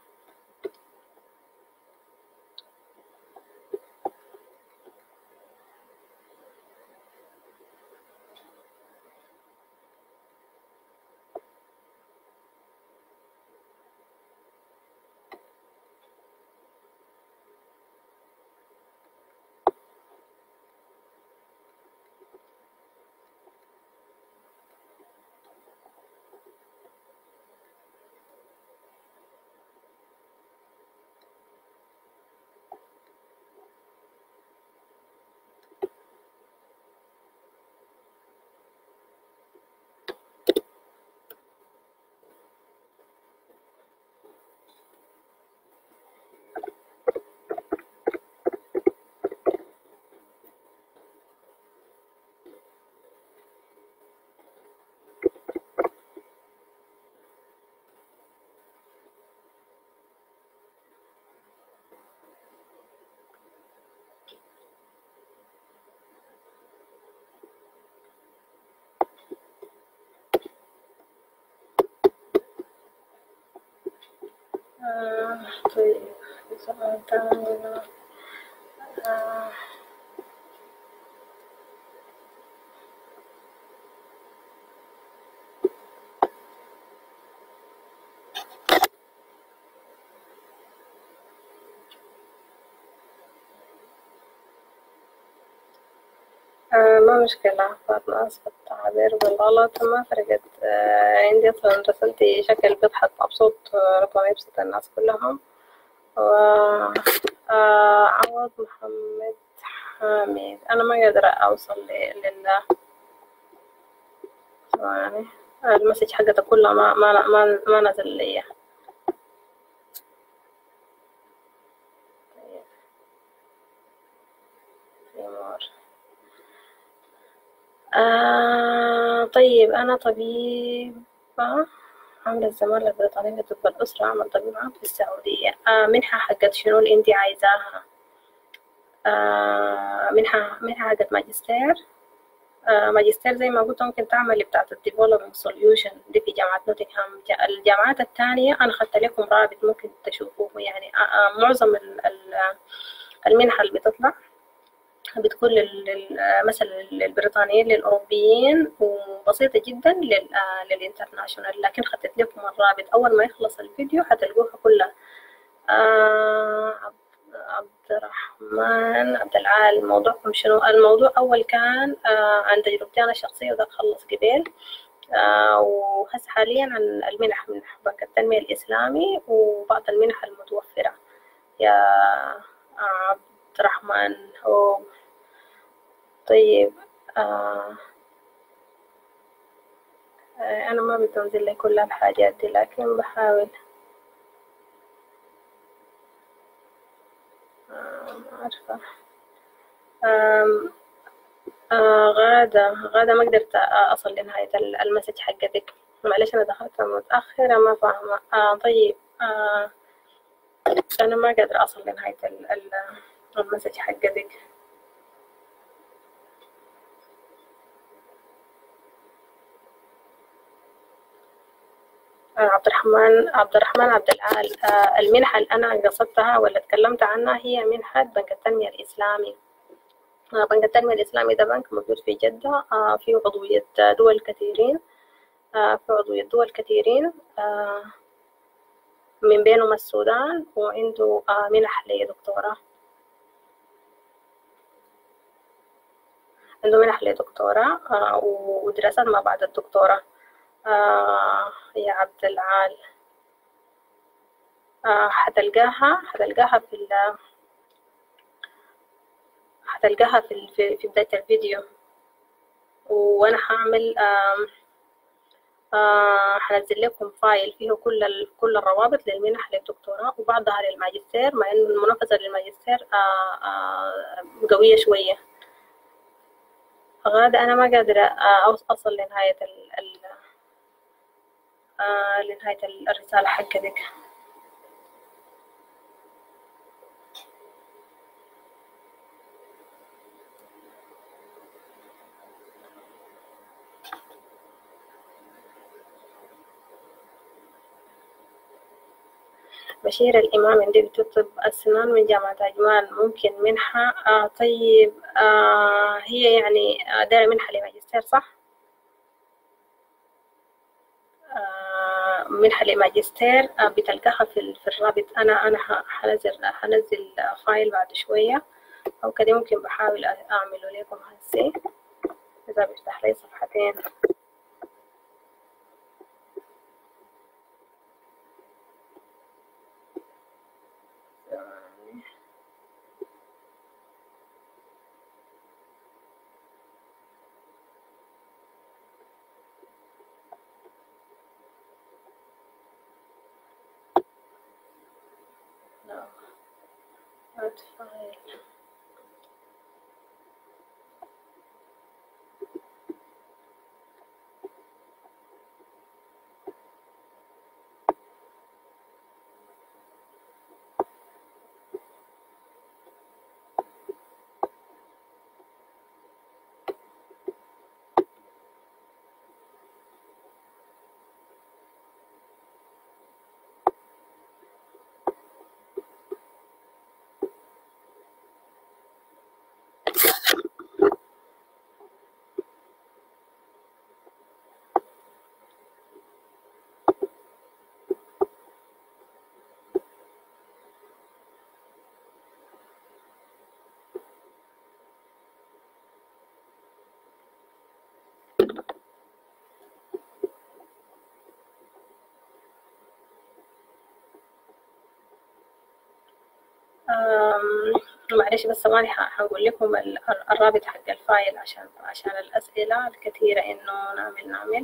آه طيب سؤال تاني. آه آه ما مشكلة فاطمة، آسفة التعبير بالغلط ما فرقت. آه عندي أصلا رسلتي شكل بيضحك مبسوط، آه ربما يبسط الناس كلهم. و آه عوض محمد حامد، أنا ما قادرة أوصل لل ثواني. المسج حقتها كلها ما ما ما, ما نزل لي. طيب تيمور. آه طيب أنا طبيبة عاملة الزمالة البريطانية لطب الأسرة، أعمل طبيب عام في السعودية. آه منحة حقت شنو اللي أنتي عايزاها؟ آه منحة منحة حقت ماجستير. آه ماجستير زي ما قلت ممكن تعملي بتاعة الديفلوبينج سوليوشن دي في جامعة نوتنغهام. الجامعات التانية أنا خدت لكم رابط ممكن تشوفوه. يعني آه آه معظم المنحة اللي بتطلع بتكون مثلا للبريطانيين للأوروبيين، وبسيطة جدا للإنترناشونال. لكن خدت لكم الرابط أول ما يخلص الفيديو هتلقوها كلها. آه عبد الرحمن عبد العال، موضوعكم شنو؟ الموضوع أول كان آه عن تجربتي أنا الشخصية، وده خلص قبل. آه وهسه حاليا عن المنح من بنك التنمية الإسلامي وبعض المنح المتوفرة يا عبد الرحمن. هو طيب آه أنا ما بتنزل لي كل الحاجات دي لكن بحاول. آه ما عارفة. آه آه غادة غادة ما قدرت أصل لنهاية المسج حقتك، معلش أنا دخلت متأخرة ما فاهمة. آه طيب آه أنا ما قادرة أصل لنهاية المسج حقتك. عبد الرحمن عبد الرحمن عبد الآل. آه، المنحة اللي أنا قصدتها ولا تكلمت عنها هي منحة بنك التنمية الإسلامي. آه، بنك التنمية الإسلامي ده بنك موجود في جدة، آه، فيه عضوية دول كثيرين، آه، في عضوية دول كثيرين آه، من بينهم السودان، وعنده آه، منح لدكتوراه، عنده منح لدكتوراه آه، ودراسات ما بعد الدكتوراه. آه، يا عبد العال، آه، حتلقاها حتلقاها في ال هتلقاها في في في بداية الفيديو. وأنا هعمل آم، آه هنزل لكم فايل فيه كل ال... كل الروابط للمنح للدكتوراه وبعضها للماجستير، مع إنه المنافسة للماجستير آه آه قوية شوية. غادة أنا ما قادرة آه أوصل لنهاية ال... ال... آه لنهاية الرسالة حقتك. بشير الإمام عندي بتطب أسنان من جامعة عجمان، ممكن منحة؟ آه طيب، آه هي يعني آه دايرة منحة لماجستير صح؟ آه منحة لماجستير آه بتلقاها في في الرابط. أنا أنا هنزل هنزل فايل بعد شوية أو كده، ممكن بحاول أعمله لكم هسه إذا بيفتح لي صفحتين. فايل معلش بس ثواني هقول لكم الرابط حق الفايل عشان عشان الأسئلة الكثيرة إنه نعمل نعمل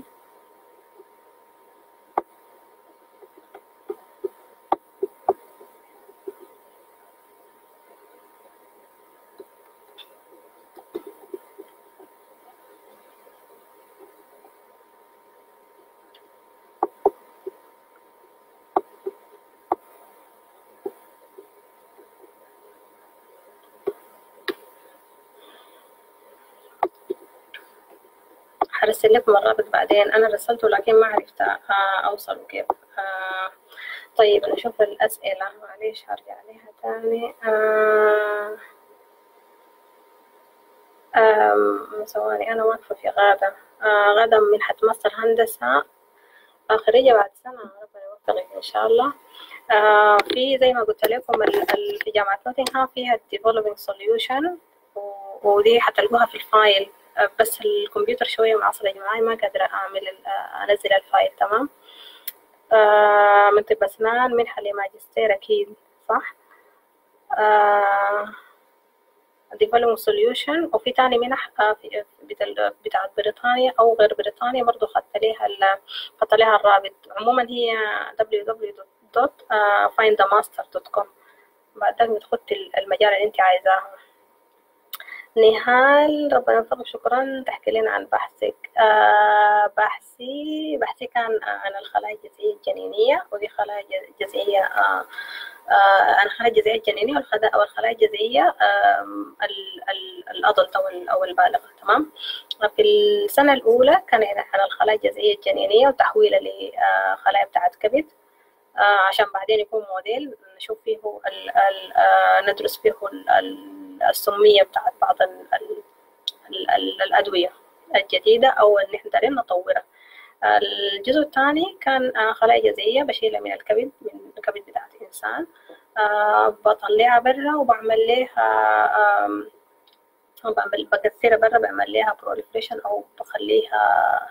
هرسل لكم الرابط بعدين. أنا رسلته لكن ما عرفت أوصله كيف. آه طيب نشوف الأسئلة، معليش هرجع عليها تاني. آه آه ثواني أنا واقفة في غادة. آه غادة منحة ماستر هندسة، خريجة بعد سنة، ربنا يوفقك إن شاء الله. آه في زي ما قلت لكم في جامعة نوتنغهام فيها Developing Solution، ودي حتلقوها في الفايل. بس الكمبيوتر شوية معصلة معاي، ما قادرة أعمل أنزل الفايل. تمام. آه من طب أسنان منحة لماجستير أكيد صح. آه Developing Solution، وفي تاني منح آه بتاعت بريطانيا أو غير بريطانيا برضو خدت ليها خدت ليها الرابط. عموما هي دبليو دبليو دبليو دوت فايند ذا ماستر دوت كوم. بعد ذلك بتخطي المجال اللي انت عايزاه. نهال ربنا يوفقك، شكرا. تحكي لنا عن بحثك. آه بحثي بحثي كان عن الخلايا الجزيئية الجنينية، ودي خلايا جزيئية آه عن خلايا الجذعية الجنينية والخلايا الجذعية الأدلت أو البالغة. تمام. في السنة الأولى كان على الخلايا الجذعية الجنينية وتحويلها لخلايا بتاعت كبد، عشان بعدين يكون موديل نشوف فيه ال ال ندرس فيه السمية بتاعت بعض ال ال ال الأدوية الجديدة أو اللي احنا دايرين نطورها. الجزء الثاني كان خلايا جذعية بشيلها من الكبد، من الكبد بتاعت الإنسان، بطلعها برا وبعمل لها بكثرها برا، بعمل لها proliferation أو بخليها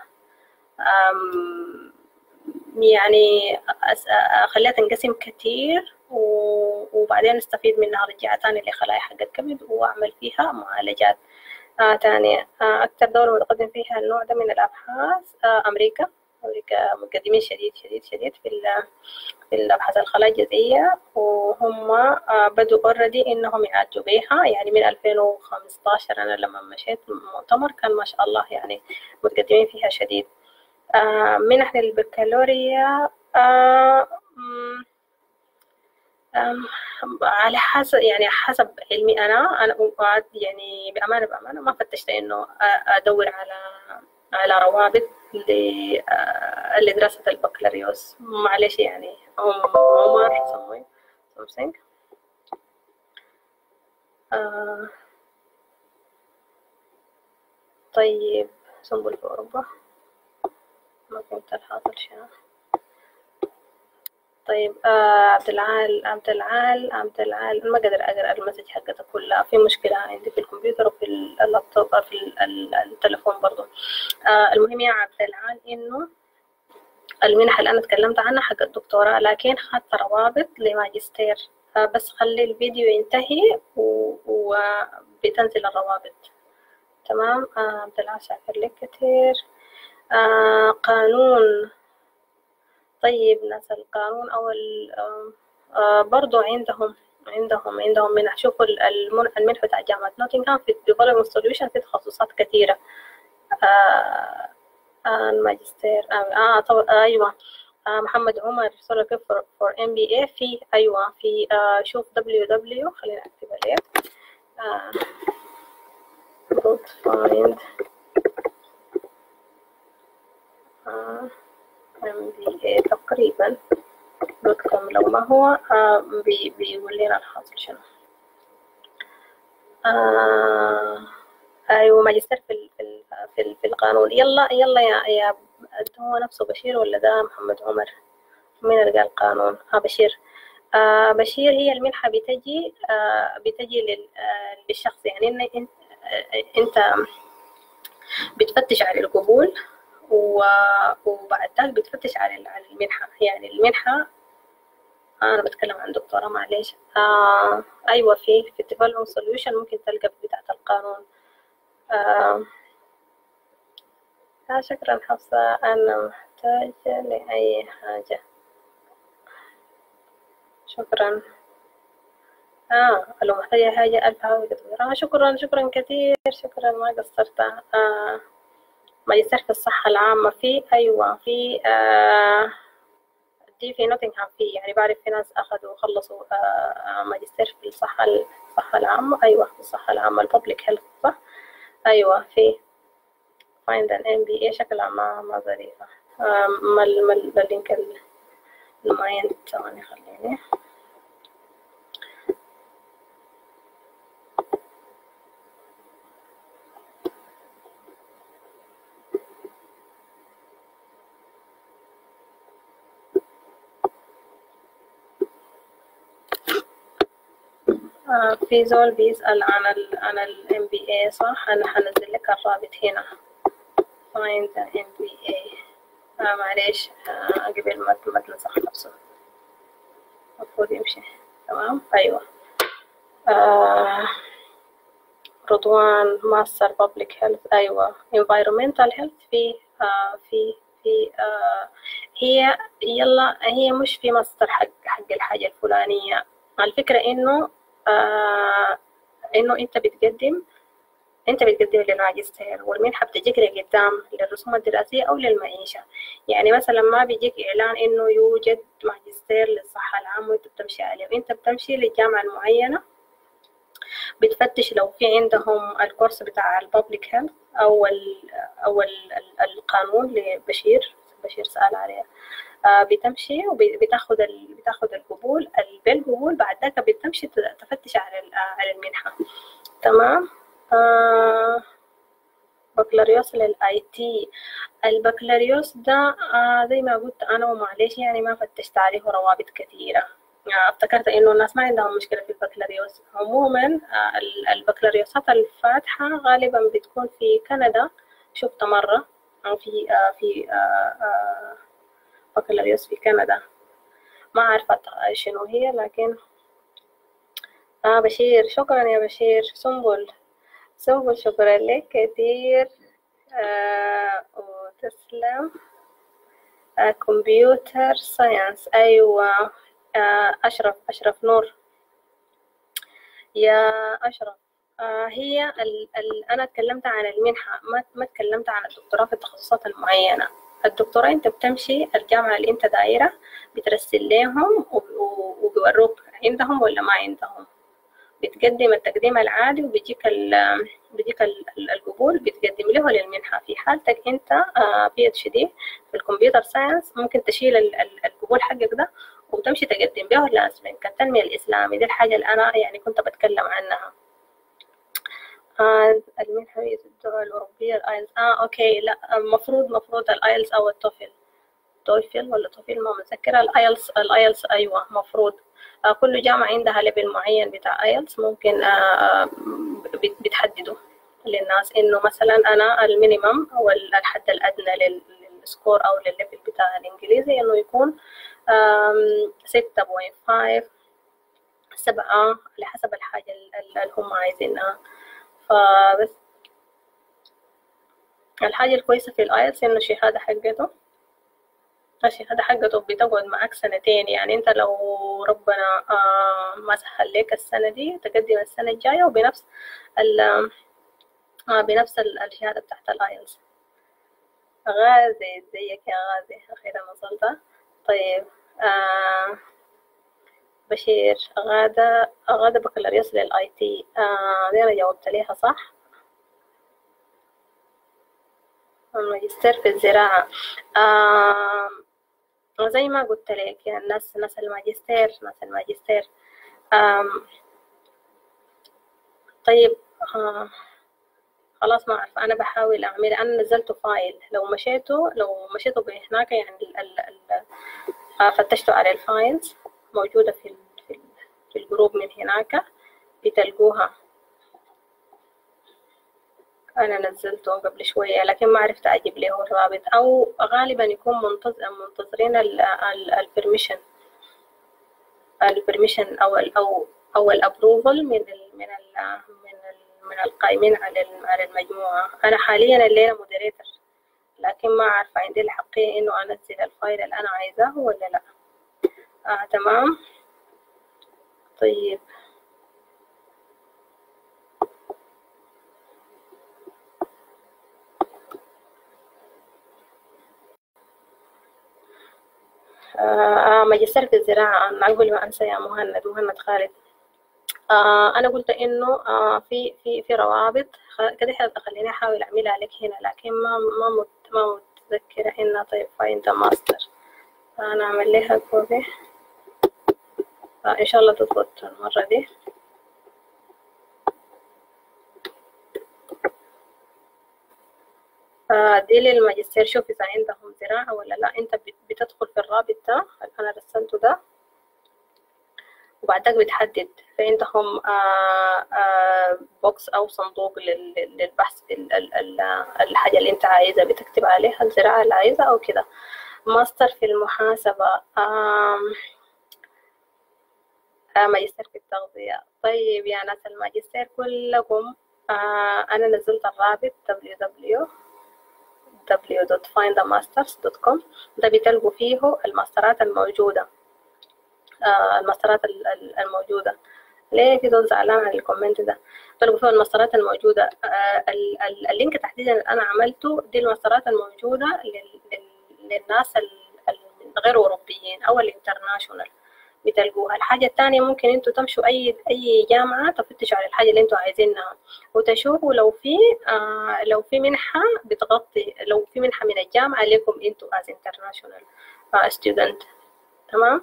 يعني أخليها تنقسم كتير وبعدين نستفيد منها رجعها تاني لخلايا حق الكبد وأعمل فيها معالجات آه تانية. آه أكثر دولة متقدم فيها النوع ده من الأبحاث آه أمريكا. أمريكا متقدمين شديد شديد شديد في في الأبحاث الخلايا الجذعية، وهم آه بدوا أوريدي إنهم يعالجوا بيها. يعني من ألفين وخمسطاشر أنا لما مشيت مؤتمر كان ما شاء الله يعني متقدمين فيها شديد. آه منح البكالوريا آه على حسب يعني حسب علمي أنا أنا يعني بأمانة بأمانة ما فتشت إنه أدور على على روابط لدراسة البكالوريوس. معلش يعني عمر سموي something آه طيب سنبل في أوروبا ما كنت الحاضر شيء. طيب آه عبد العال عبد العال عبد العال ما قدر أقرأ المسج حقتها كلها، في مشكلة عندي في الكمبيوتر وفي اللابتوب في التلفون برضو. آه المهم يا عبد العال إنه المنحة اللي أنا تكلمت عنها حق الدكتوراه، لكن خدت روابط لماجستير. آه بس خلي الفيديو ينتهي وبتنزل الروابط. تمام. آه عبد العال شاكر لك كتير. آه قانون طيب ناس القانون أو آه برضو عندهم عندهم عندهم منح. شوفوا المنح بتاع جامعة نوتنغهام في development solution في تخصصات كثيرة. آه آه الماجستير آه, آه أيوة آه محمد عمر سولك for, for إم بي إيه في أيوة في آه شوف دبليو دبليو خلينا أكتب عليه آه good find آه إم بي إيه تقريبا دوت كوم لو ما هو آه بي بيقول لنا الحاصل شنو. آه أيوة ماجستير في في في, في القانون. يلا يلا يا يا هو نفسه بشير ولا ده محمد عمر؟ من اللي قال قانون؟ ها بشير. آه بشير هي المنحة بتجي آه بتجي للشخص، يعني إن أنت بتفتش على القبول وبعد ذلك بتفتش على المنحة. يعني المنحة أنا بتكلم عن دكتوراه معلش. آه أيوة في في development solution ممكن تلقى بتاعة القانون. آه شكرا حفصة. أنا محتاجة لأي حاجة. شكرا. آه لو محتاجة حاجة ألف عافية. آه شكرا شكرا كثير. شكرا ما قصرت. آه ماجستير في الصحة العامة في أيوة في آه دي في نوتنغهام في يعني بعرف في ناس أخذوا وخلصوا آه ماجستير في الصحة الصحة العامة. أيوة في الصحة العامة الببليك هيلث صح. أيوة في find an إم بي إيه شكلها ما ما ظريفة. آه ما ما اللينك المعين ثواني خليني آه في زول بيسأل عن ال عن ال إم بي إيه صح. أنا حنزل لك الرابط هنا find the إم بي إيه. آه معليش آه قبل ما ما تنسخ نفسه المفروض يمشي. تمام. أيوة آه رضوان ماستر بابليك هيلث. أيوة environmental health في آه في في آه هي يلا هي مش في ماستر حق حق الحاجة الفلانية. الفكرة إنه آه إنه أنت بتقدم أنت بتقدم للماجستير والمنحة بتجيك لقدام للرسوم الدراسية أو للمعيشة. يعني مثلا ما بيجيك إعلان إنه يوجد ماجستير ماجستير للصحة العامة وانت بتمشي عليه، وانت بتمشي للجامعة المعينة بتفتش لو في عندهم الكورس بتاع البابليك هيلث او ال او ال القانون لبشير بشير سأل عليه. آه بتمشي وبتاخد ال... بتاخد القبول، بالقبول بعد ذاك بتمشي تفتش على على المنحة. تمام. آه بكالوريوس للاي تي. البكالوريوس ده آه زي ما قلت انا ومعلش يعني ما فتشت عليه روابط كثيرة. آه افتكرت انه الناس ما عندهم مشكلة في البكالوريوس عموما. آه البكالوريوسات الفاتحة غالبا بتكون في كندا، شفت مرة أو في آه في آه آه بكالوريوس في كندا، ما عارفة شنو هي لكن آه بشير. شكرا يا بشير. سنبل سنبل شكرا لك كثير. آه وتسلم. آه كمبيوتر ساينس. أيوة. آه أشرف أشرف نور. يا أشرف آه هي ال ال أنا تكلمت عن المنحة، ما ما تكلمت عن الدكتوراه في التخصصات المعينة. الدكتوراه أنت بتمشي الجامعة اللي أنت دايرة بترسل لهم وبيوروك عندهم ولا ما عندهم، بتقدم التقديم العادي وبيجيك ال بيجيك القبول بتقدم له للمنحة. في حالتك أنت بي اتش دي في الكمبيوتر ساينس ممكن تشيل القبول حقك ده وتمشي تقدم به لأسبن كالتنمية الإسلامي. دي الحاجة اللي أنا يعني كنت بتكلم عنها. آه المنحة في الدول الأوروبية الآيلز. آه أوكي. لا مفروض مفروض الآيلز أو التوفل توفل ولا توفل ما متذكرة. الآيلز الآيلز أيوة مفروض. آه كل جامعة عندها ليفل معين بتاع آيلز ممكن آه بتحدده للناس إنه مثلا أنا المينيمم أو الحد الأدنى للسكور أو للليفل بتاع الإنجليزي إنه يكون ستة بوينت خمسة سبعة على حسب الحاجة اللي هم عايزينها. فبس الحاجة الكويسة في الآيلتس إنه الشهادة حقته الشهادة حقته بتقعد معك سنتين. يعني أنت لو ربنا آه ما سهل لك السنة دي تقدم السنة الجاية وبنفس ال آه بنفس الشهادة بتاعت الآيلتس. غازي ازيك يا غازي؟ أخيرا وصلت. طيب آه بشير. غادة غادة بكالوريوس للآي تي. آه دي أنا جاوبت عليها صح. الماجستير في الزراعة. آه زي ما قلت لك يعني الناس ناس الماجستير ناس الماجستير آم طيب آه خلاص ما أعرف. أنا بحاول أعمل أنا نزلته فايل. لو مشيته لو مشيته بهناك يعني ال ال ال فتشته على الفايلز موجودة في ال في, ال في الجروب من هناك بتلقوها. أنا نزلته قبل شوية لكن ما عرفت أجيب له الرابط أو غالبا يكون منتظر منتظرين البرميشن البرميشن أو ال أو أو الأبروفل من ال من ال من ال من القائمين على على المجموعة. أنا حاليا الليلة مودريتر لكن ما عارفة عندي الحقيقة إنه أنزل الفايل اللي أنا عايزاه ولا لأ. آه تمام. طيب آه ماجستير في الزراعة. قبل ما أنسى يا مهند مهند خالد. آه أنا قلت إنه آه في في في روابط كده خليني أحاول أعملها لك هنا لكن ما ما مت ما متذكرة إنها. طيب فايند ماستر. أنا أعمل لها كوبي. آه إن شاء الله تضبط المرة دي. آه دي للماجستير. شوف إذا عندهم زراعة ولا لا. أنت بتدخل في الرابط ده اللي أنا رسلته ده وبعدك بتحدد في عندهم آه آه بوكس أو صندوق للبحث الحاجة اللي أنت عايزها بتكتب عليها الزراعة اللي عايزها أو كده. ماستر في المحاسبة. آه آه ماجستير في التغذية. طيب يا ناس الماجستير كلكم آه أنا نزلت الرابط دبليو دبليو دبليو دوت فايند ماسترز دوت كوم. ده بتلقوا فيه الماسترات الموجودة. آه الماسترات الموجودة. ليه في دول زعلان على الكومنت ده؟ تلقوا فيه الماسترات الموجودة. آه اللينك تحديدا اللي أنا عملته دي الماسترات الموجودة للناس غير أوروبيين أو الانترناشونال بتلقوها. الحاجة التانية ممكن انتوا تمشوا أي أي جامعة تفتشوا على الحاجة اللي انتوا عايزينها وتشوفوا لو في آه لو في منحة بتغطي، لو في منحة من الجامعة لكم انتوا as international آه student. تمام.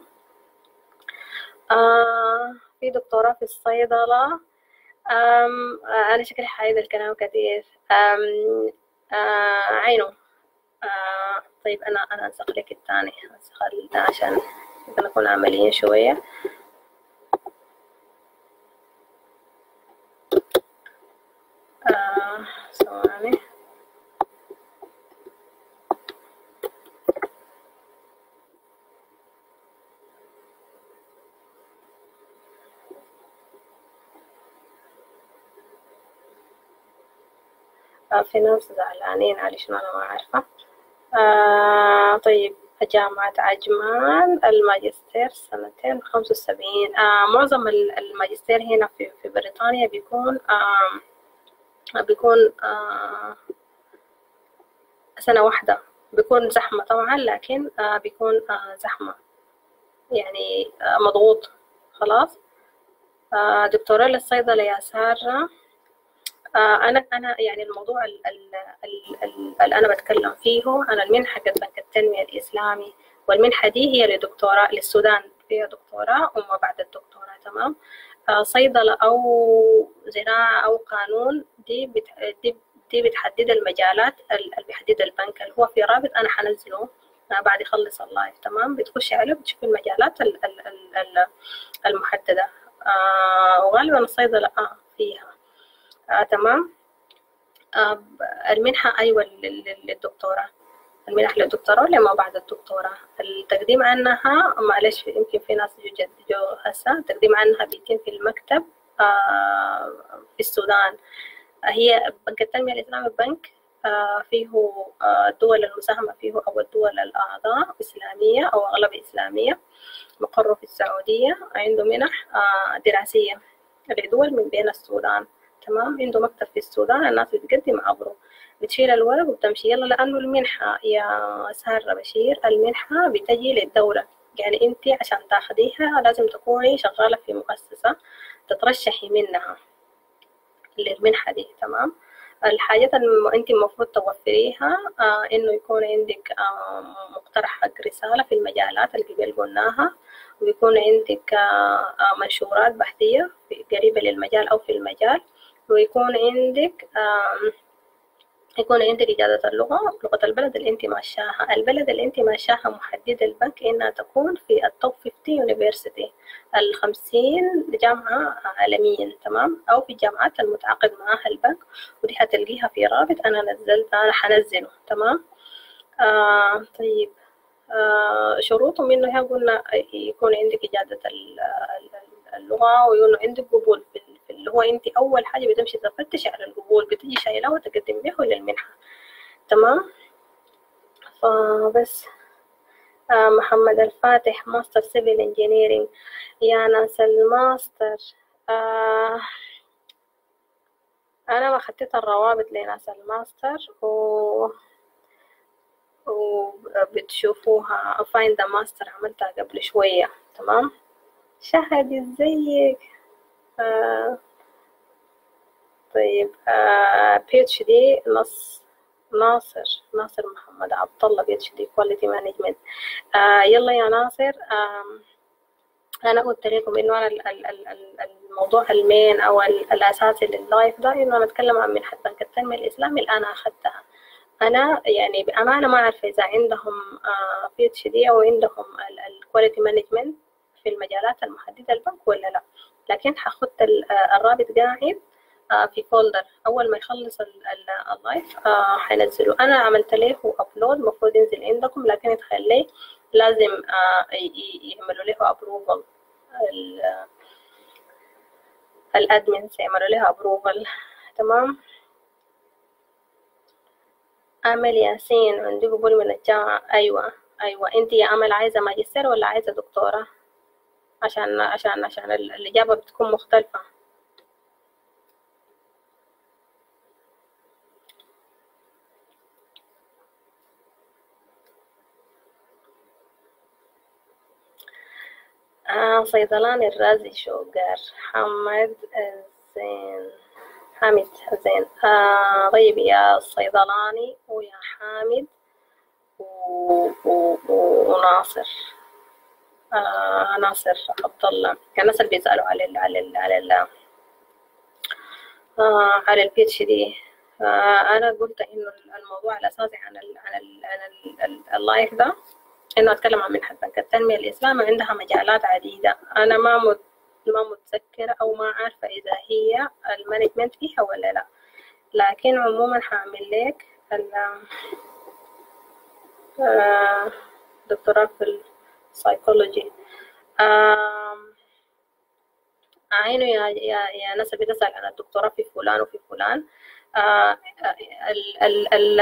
آه في دكتوراه في الصيدلة. أم آه أنا شكلي حايد الكلام كثير. أم آه عينو. آه طيب أنا أنا أنسخ لك الثاني، أنسخ ده عشان نكون عمليين شوية. آه ثواني. آه في ناس زعلانين علشان أنا ما عارفة. آه طيب جامعة عجمان الماجستير سنتين خمسة وسبعين. آه معظم الماجستير هنا في, في بريطانيا بيكون آه بيكون آه سنة واحدة. بيكون زحمة طبعا، لكن آه بيكون آه زحمة يعني آه مضغوط خلاص. آه دكتوراه للصيدلة يا سارة. آه أنا أنا يعني الموضوع اللي أنا بتكلم فيه أنا المنحة قد بنك التنمية الإسلامي، والمنحة دي هي لدكتوراه للسودان، فيها دكتوراه وما بعد الدكتوراه. تمام. آه صيدلة أو زراعة أو قانون دي بت... دي دي بتحدد المجالات اللي بيحدد البنك، اللي هو في رابط أنا حنزله آه بعد يخلص اللايف. تمام. بتخشي عليه بتشوفي المجالات ال... ال... ال... المحددة. آه وغالبا الصيدلة آه فيها. آه تمام. آه المنحة أيوة للدكتوراه، المنح للدكتوراه لما بعد الدكتوراه. التقديم عنها معلش يمكن في ناس جو جو هسه التقديم عنها بيتم في المكتب آه في السودان. هي بنك التنمية الإسلامي بنك آه فيه آه الدول المساهمة فيه أو الدول الأعضاء إسلامية أو أغلب إسلامية، مقره في السعودية. عنده منح آه دراسية لدول من بين السودان. تمام. عنده مكتب في السودان، الناس بتقدم عبره، بتشيل الورق وبتمشي يلا. لأنه المنحة يا سارة بشير المنحة بتجي للدولة، يعني انت عشان تاخديها لازم تكوني شغالة في مؤسسة تترشحي منها للمنحة دي. تمام. الحاجات اللي انت المفروض توفريها آه انه يكون عندك آه مقترح حق رسالة في المجالات اللي قبل قلناها، ويكون عندك آه آه منشورات بحثية قريبة للمجال أو في المجال، ويكون عندك آه يكون عندك إجازة اللغة، لغة البلد اللي أنت ماشاها. البلد اللي أنت ماشاها محدد البنك إنها تكون في التوب خمسين يونيفرسيتي، الخمسين جامعة عالميا. تمام. أو في الجامعات المتعاقد معها البنك، ودي هتلقيها في رابط أنا نزلت أنا حنزله. تمام. آه طيب آه شروطهم إنه هي قلنا يكون عندك إجازة اللغة، ويكون عندك قبول في اللي هو انت اول حاجه بتمشي تفتش على القبول، بتجي شايلاه وتقدم به للمنحه. تمام. فبس آه محمد الفاتح ماستر سيفل انجينيرينج. يا ناس الماستر آه انا ما خدت الروابط لناس الماستر و وبتشوفوها فايند ذا ماستر عملتها قبل شويه. تمام. شهد ازيك. آه طيب آه بي اتش دي نص ناصر ناصر محمد عبد الله بي اتش دي كواليتي مانجمنت. يلا يا ناصر. آه انا قلت لكم انه انا ال ال ال الموضوع المين او الاساسي لللايف ده انه انا اتكلم عن منحه بنك التنميه الاسلامي اللي انا اخذتها. انا يعني بامانه ما اعرف اذا عندهم بي اتش دي او عندهم الكواليتي مانجمنت في المجالات المحدده البنك ولا لا، لكن هاخد الرابط قاعد في فولدر. اول ما يخلص اللايف حينزله. انا عملت له ابلود، المفروض ينزل عندكم، لكن تخليه لازم يعملوا له ابروفل، الادمنز يعملوا له ابروفل. تمام. امل ياسين عندي قبول من الجامعه. ايوه ايوه انت يا امل عايزه ماجستير ولا عايزه دكتوراه؟ عشان عشان عشان الاجابه بتكون مختلفه. آه صيدلاني الرازي شوقار حمد زين حامد زين. آه طيب يا صيدلاني ويا حامد و... و... وناصر. آه ناصر عبد الله، الناس اللي بيسألوا على ال على ال على ال آه على البي اتش دي. آه أنا قلت إنه الموضوع الأساسي عن ال عن ال عن ال ال اللايف ده إنه أتكلم عن منحة بنك التنمية الإسلامي، عندها مجالات عديدة. أنا ما مت ما متذكرة أو ما عارفة إذا هي المانجمنت فيها ولا لا، لكن عموما هعمل لك آه دكتوراه في السايكولوجي. عينه يا يا يا ناس اللي بتسأل عن الدكتوراه في فلان وفي فلان. آه ال ال ال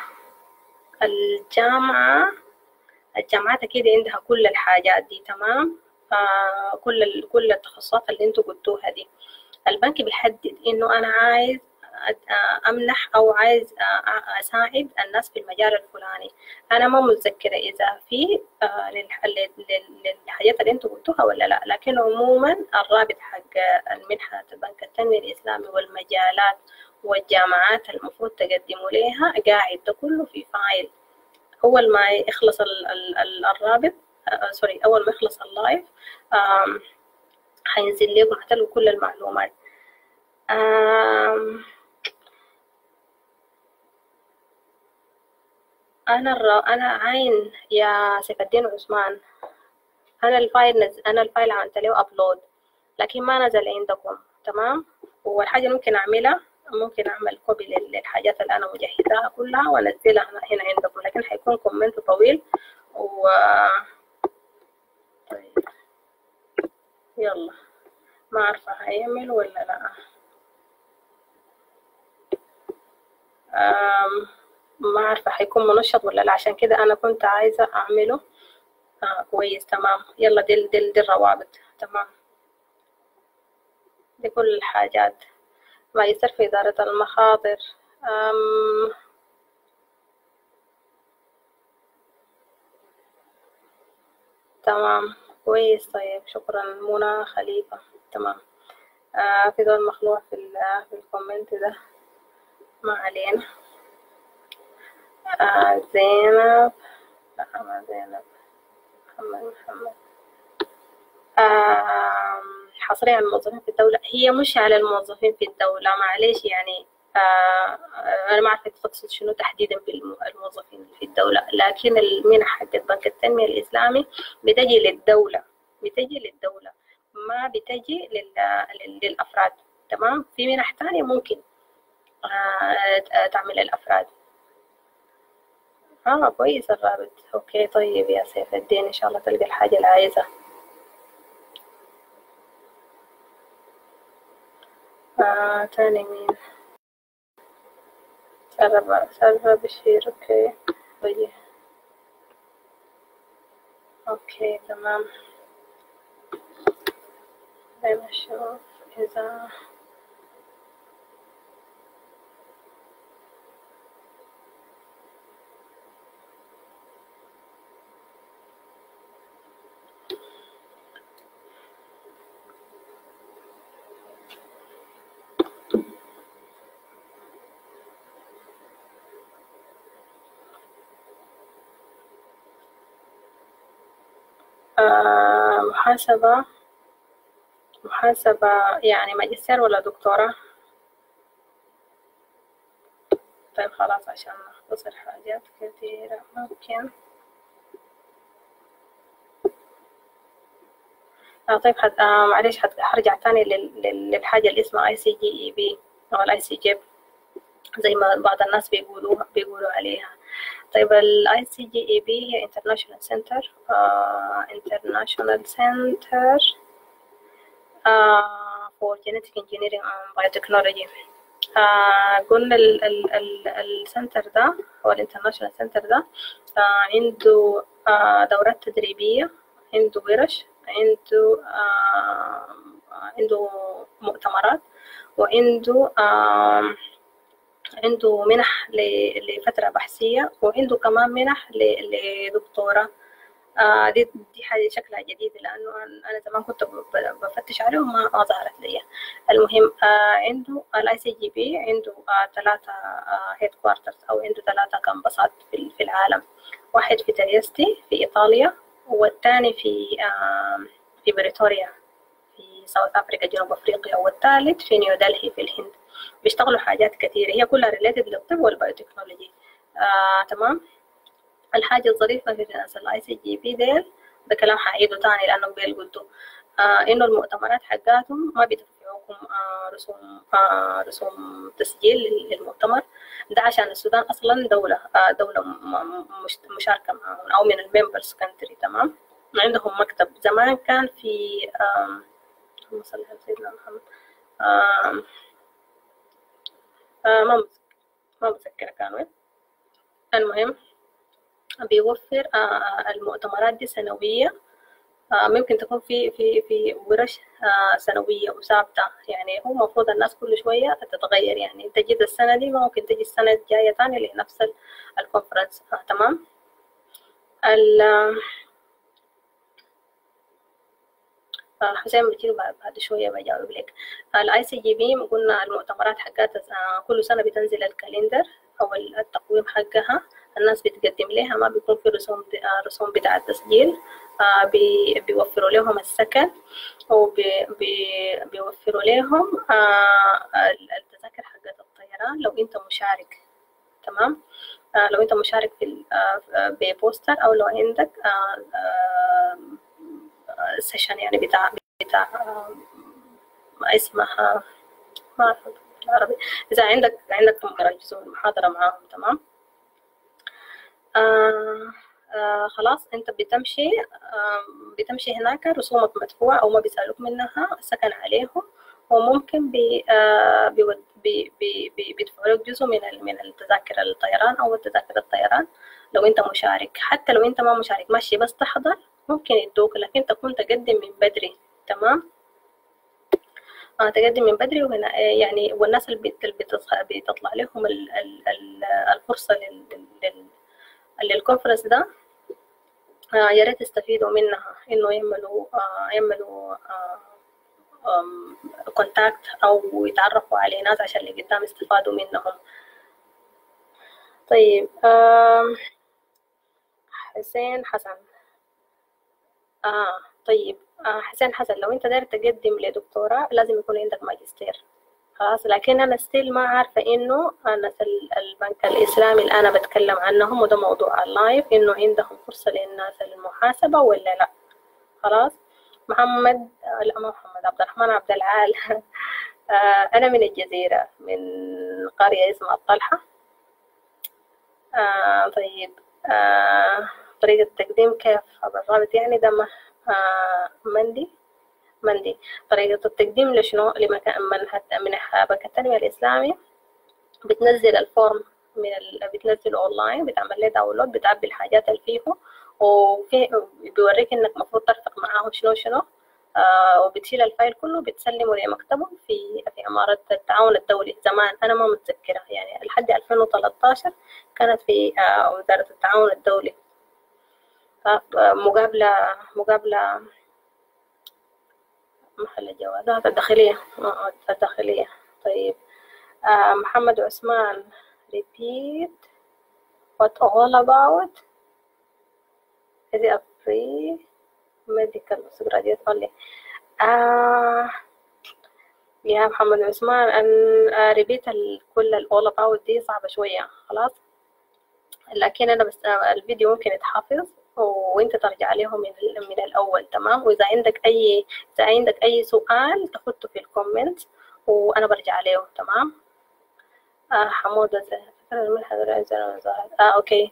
الجامعة الجامعات أكيد عندها كل الحاجات دي، تمام. آه كل كل التخصصات اللي انتوا قلتوها دي. البنك بيحدد إنه أنا عايز أمنح أو عايز أساعد الناس في المجال الفلاني. أنا ما متذكرة إذا في للحاجات اللي أنتوا قلتوها ولا لا، لكن عموما الرابط حق المنحة بنك التنمية الإسلامي والمجالات والجامعات المفروض تقدموا ليها قاعد ده كله في فايل. أول ما يخلص ال ال الرابط آه سوري أول ما يخلص اللايف حينزل لكم حتى كل المعلومات. آم أنا الر... أنا عين يا سيف الدين عثمان. أنا الفايل نز... أنا الفايل عملت له أبلود لكن ما نزل عندكم، تمام. والحاجة ممكن أعملها ممكن أعمل كوبي للحاجات اللي أنا مجهزاها كلها وأنزلها هنا عندكم، لكن حيكون كومنت طويل و طيب يلا ما أعرف هيعمل ولا لا. أم... ما عارفة هيكون منشط ولا لا، عشان كده أنا كنت عايزة أعمله. آه كويس تمام. يلا دي دي, دي الروابط، تمام. دي كل الحاجات. ماجستير في إدارة المخاطر. أم تمام كويس. طيب شكرا منى خليفة، تمام. آه في دول مخلوع في في الكومنت ده، ما علينا. آه زينب، لا ما زينب، محمد محمد. آه حصريا على الموظفين في الدولة. هي مش على الموظفين في الدولة، معلش يعني. آه أنا ما أعرف تقصد شنو تحديدا بالموظفين في الدولة، لكن المنح حقت بنك التنمية الإسلامي بتجي للدولة، بتجي للدولة ما بتجي للأفراد، تمام. في منح تانية ممكن آه تعمل الأفراد. اه كويس الرابط. اوكي طيب يا سيف الدين، ان شاء الله تلقى الحاجة اللي عايزها. آه تاني مين؟ سلمى سلمى بشير. اوكي طيب اوكي تمام. دايما اشوف اذا آه محاسبة. محاسبة يعني ماجستير ولا دكتوراه؟ طيب خلاص عشان نختصر حاجات كثيرة ممكن. آه طيب حد... آه معلش حد... هرجع تاني لل... لل... للحاجة اللي اسمها اي سي جي اي بي او الاي سي جي زي ما بعض الناس بيقولوا بيقولوا عليها. طيب الاي سي جي اي بي هي International Center uh, International Center uh, for Genetic Engineering and Biotechnology. آه قلنا ال ال ال السنتر ده هو الانترناشونال سنتر ده آه عنده آه دورات تدريبية، عنده ورش، عنده آه عنده مؤتمرات، وعنده آه عنده منح لفترة بحثية، وعنده كمان منح لدكتوراه. آه دي دي حاجة شكلها جديد، لأنه أنا زمان كنت بفتش عليهم ما ما ظهرت لي. المهم آه عنده الاي سي جي بي عنده آه ثلاثة آه هيد كوارترز، أو عنده ثلاثة كامبسات في في العالم. واحد في تريستي في إيطاليا، والثاني في آه في بريتوريا في ساوث أفريقيا جنوب أفريقيا، والثالث في نيودلهي في الهند. بيشتغلوا حاجات كثيرة هي كلها ريليتد للطب والبايوتكنولوجي. آه تمام. الحاجة الظريفة في ناس الاي سي جي بي ديل، ده كلام حعيده تاني لأنهم قلتوا آه إنه المؤتمرات حقاتهم ما بيدفعوكم آه رسوم آه رسوم تسجيل للمؤتمر ده، عشان السودان أصلا دولة آه دولة مش مشاركة معهم أو من الممبرز كانتري. تمام. عندهم مكتب زمان كان في آه اللهم صل على سيدنا محمد آه آه ما ما متذكرة كان وين. المهم بيوفر آه المؤتمرات دي سنوية، آه ممكن تكون في في في ورش آه سنوية وثابتة. يعني هو المفروض الناس كل شوية تتغير، يعني انت جيت السنة دي ما ممكن تجي السنة الجاية تاني لنفس الكونفرنس. آه تمام. آه حسين بتيجي بعد شوية بجاوب لك. الاي سي جي بي قلنا المؤتمرات حقاتها كل سنة بتنزل الكالندر أو التقويم حقها، الناس بتقدم لها، ما بيكون في رسوم رسوم بتاع التسجيل. آه بي بيوفروا لهم السكن، وبيوفروا لهم آه التذاكر حقت الطيران لو انت مشارك. تمام. آه لو انت مشارك في آه ببوستر، او لو عندك آه آه سيشن يعني بتاع بتاع آه اسمها ما اعرف بالعربي، اذا عندك عندك مراجعة المحاضرة معاهم. تمام. آه آه خلاص انت بتمشي آه بتمشي هناك، رسومك مدفوعة او ما بيسألوك منها، سكن عليهم، وممكن بي آه بي بي بي بيدفعوا لك جزء من من التذاكر الطيران او تذاكر الطيران لو انت مشارك. حتى لو انت ما مشارك ماشي بس تحضر ممكن يدوك، لكن تكون تقدم من بدري. تمام. آه تقدم من بدري، وهنا يعني والناس اللي بتطلع لهم ال ال ال الفرصة لل للكونفرنس ده آه يا ريت يستفيدوا منها، انه يعملوا آه يعملوا آه كونتاكت او يتعرفوا على ناس عشان اللي قدام يستفادوا منهم. طيب آه حسين حسن اه طيب آه حسين حسن، لو انت داير تقدم لدكتوراه لازم يكون عندك ماجستير. خلاص، لكن انا ستيل ما عارفه انه الناس البنك الاسلامي اللي انا بتكلم عنهم، وده موضوع اللايف، انه عندهم فرصه للناس المحاسبه ولا لا. خلاص. محمد لا ما محمد عبد الرحمن عبد العال انا من الجزيره، من قريه اسمها الطلحه. آه طيب آه طريقه التقديم كيف بالضبط؟ يعني ده آه مندي مندي طريقة التقديم لشنو؟ لمكان من بنك التنمية الإسلامي. بتنزل الفورم من ال... بتنزله أونلاين، بتعمل له داونلود، بتعبي الحاجات اللي فيه، وفي بيوريك إنك المفروض ترفق معاهم شنو شنو آه وبتشيل الفايل كله، بتسلمه لمكتبه في في إمارة التعاون الدولي. زمان أنا ما متذكرة يعني لحد ألفين وثلاثة عشر كانت في آه وزارة التعاون الدولي. آه مقابلة مقابلة محل الجوازات الداخلية الداخلية. طيب آه محمد عثمان repeat what all about is it a free medical graduate only. آه يا محمد عثمان أن آه repeat كل ال all about دي صعبة شوية. خلاص، لكن أنا بس آه الفيديو ممكن يتحفظ وانت ترجع عليهم من, من الاول. تمام. واذا عندك اي اذا عندك اي سؤال تحطه في الكومنت وانا برجع عليه. تمام. آه حمودة آه اوكي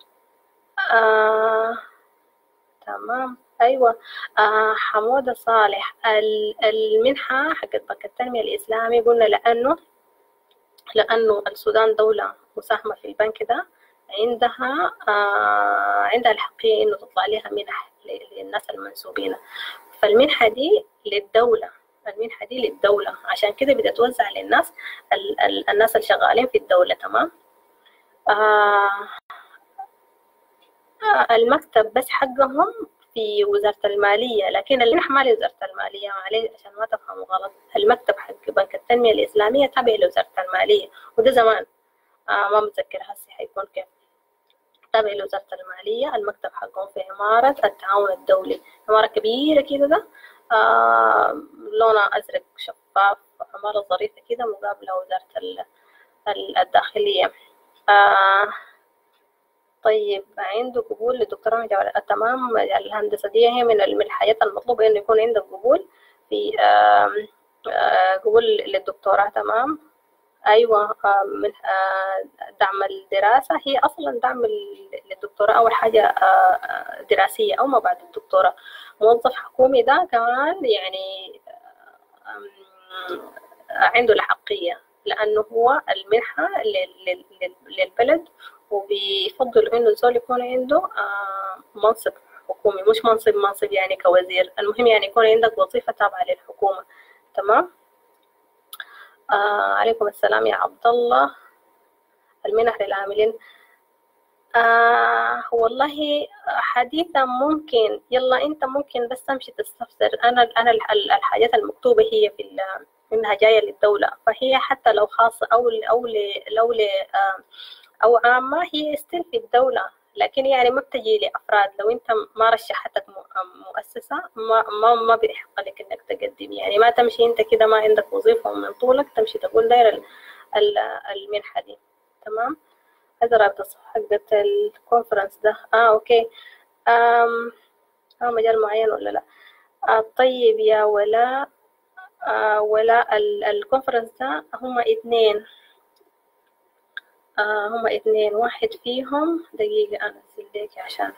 آه تمام. ايوه آه حمودة صالح، المنحة حقت بنك التنمية الاسلامي قلنا لانه لانه السودان دولة مساهمة في البنك ده، عندها آه عندها الحقية إنه تطلع لها منح للناس المنسوبين. فالمنحة دي للدولة المنحة دي للدولة عشان كده بتتوزع للناس ال ال الناس اللي شغالين في الدولة. تمام. آه آه، المكتب بس حقهم في وزارة المالية، لكن المنح ما لوزارة المالية، معلش عشان ما تفهموا غلط. المكتب حق بنك التنمية الإسلامية تابع لوزارة المالية، وده زمان آه ما متذكر هسه حيكون كيف. تابع لوزارة المالية. المكتب حقهم في عمارة التعاون الدولي، عمارة كبيرة كده ده، آه لونها أزرق شفاف، عمارة ظريفة كده مقابلة وزارة الداخلية. آه طيب عنده قبول للدكتوراه من جامعة تمام. الهندسة دي هي من من الحاجات المطلوبة إنه يكون عندك قبول في آه آه قبول للدكتوراه. تمام. أيوة. آه من آه دعم الدراسة هي أصلا دعم للدكتوراه أول حاجة آه دراسية أو ما بعد الدكتوراه. موظف حكومي ده كمان يعني آه عنده الحقية، لأنه هو المنحة للبلد، وبيفضل إنه الزول يكون عنده آه منصب حكومي، مش منصب منصب يعني كوزير، المهم يعني يكون عندك وظيفة تابعة للحكومة. تمام. آه عليكم السلام يا عبد الله. المنح للعاملين آه والله حديثا ممكن، يلا انت ممكن بس تمشي تستفسر. انا انا الحاجات المكتوبه هي في انها جايه للدوله، فهي حتى لو خاصه او او لو آه او عامه هي ستيل في الدوله، لكن يعني ما بتجي لافراد. لو انت ما رشحتك مؤسسه ما ما ما بيحق لك انك تقدم، يعني ما تمشي انت كده ما عندك وظيفه ومن طولك تمشي تقول داير المنحه دي. تمام. هذا رابط الصفحة حقت الكونفرنس ده. اه اوكي. آم اه مجال معين ولا لا؟ آه طيب يا ولا آه ولا الكونفرنس ده هما اتنين. آه هما اتنين، واحد فيهم دقيقة انزل ليك عشان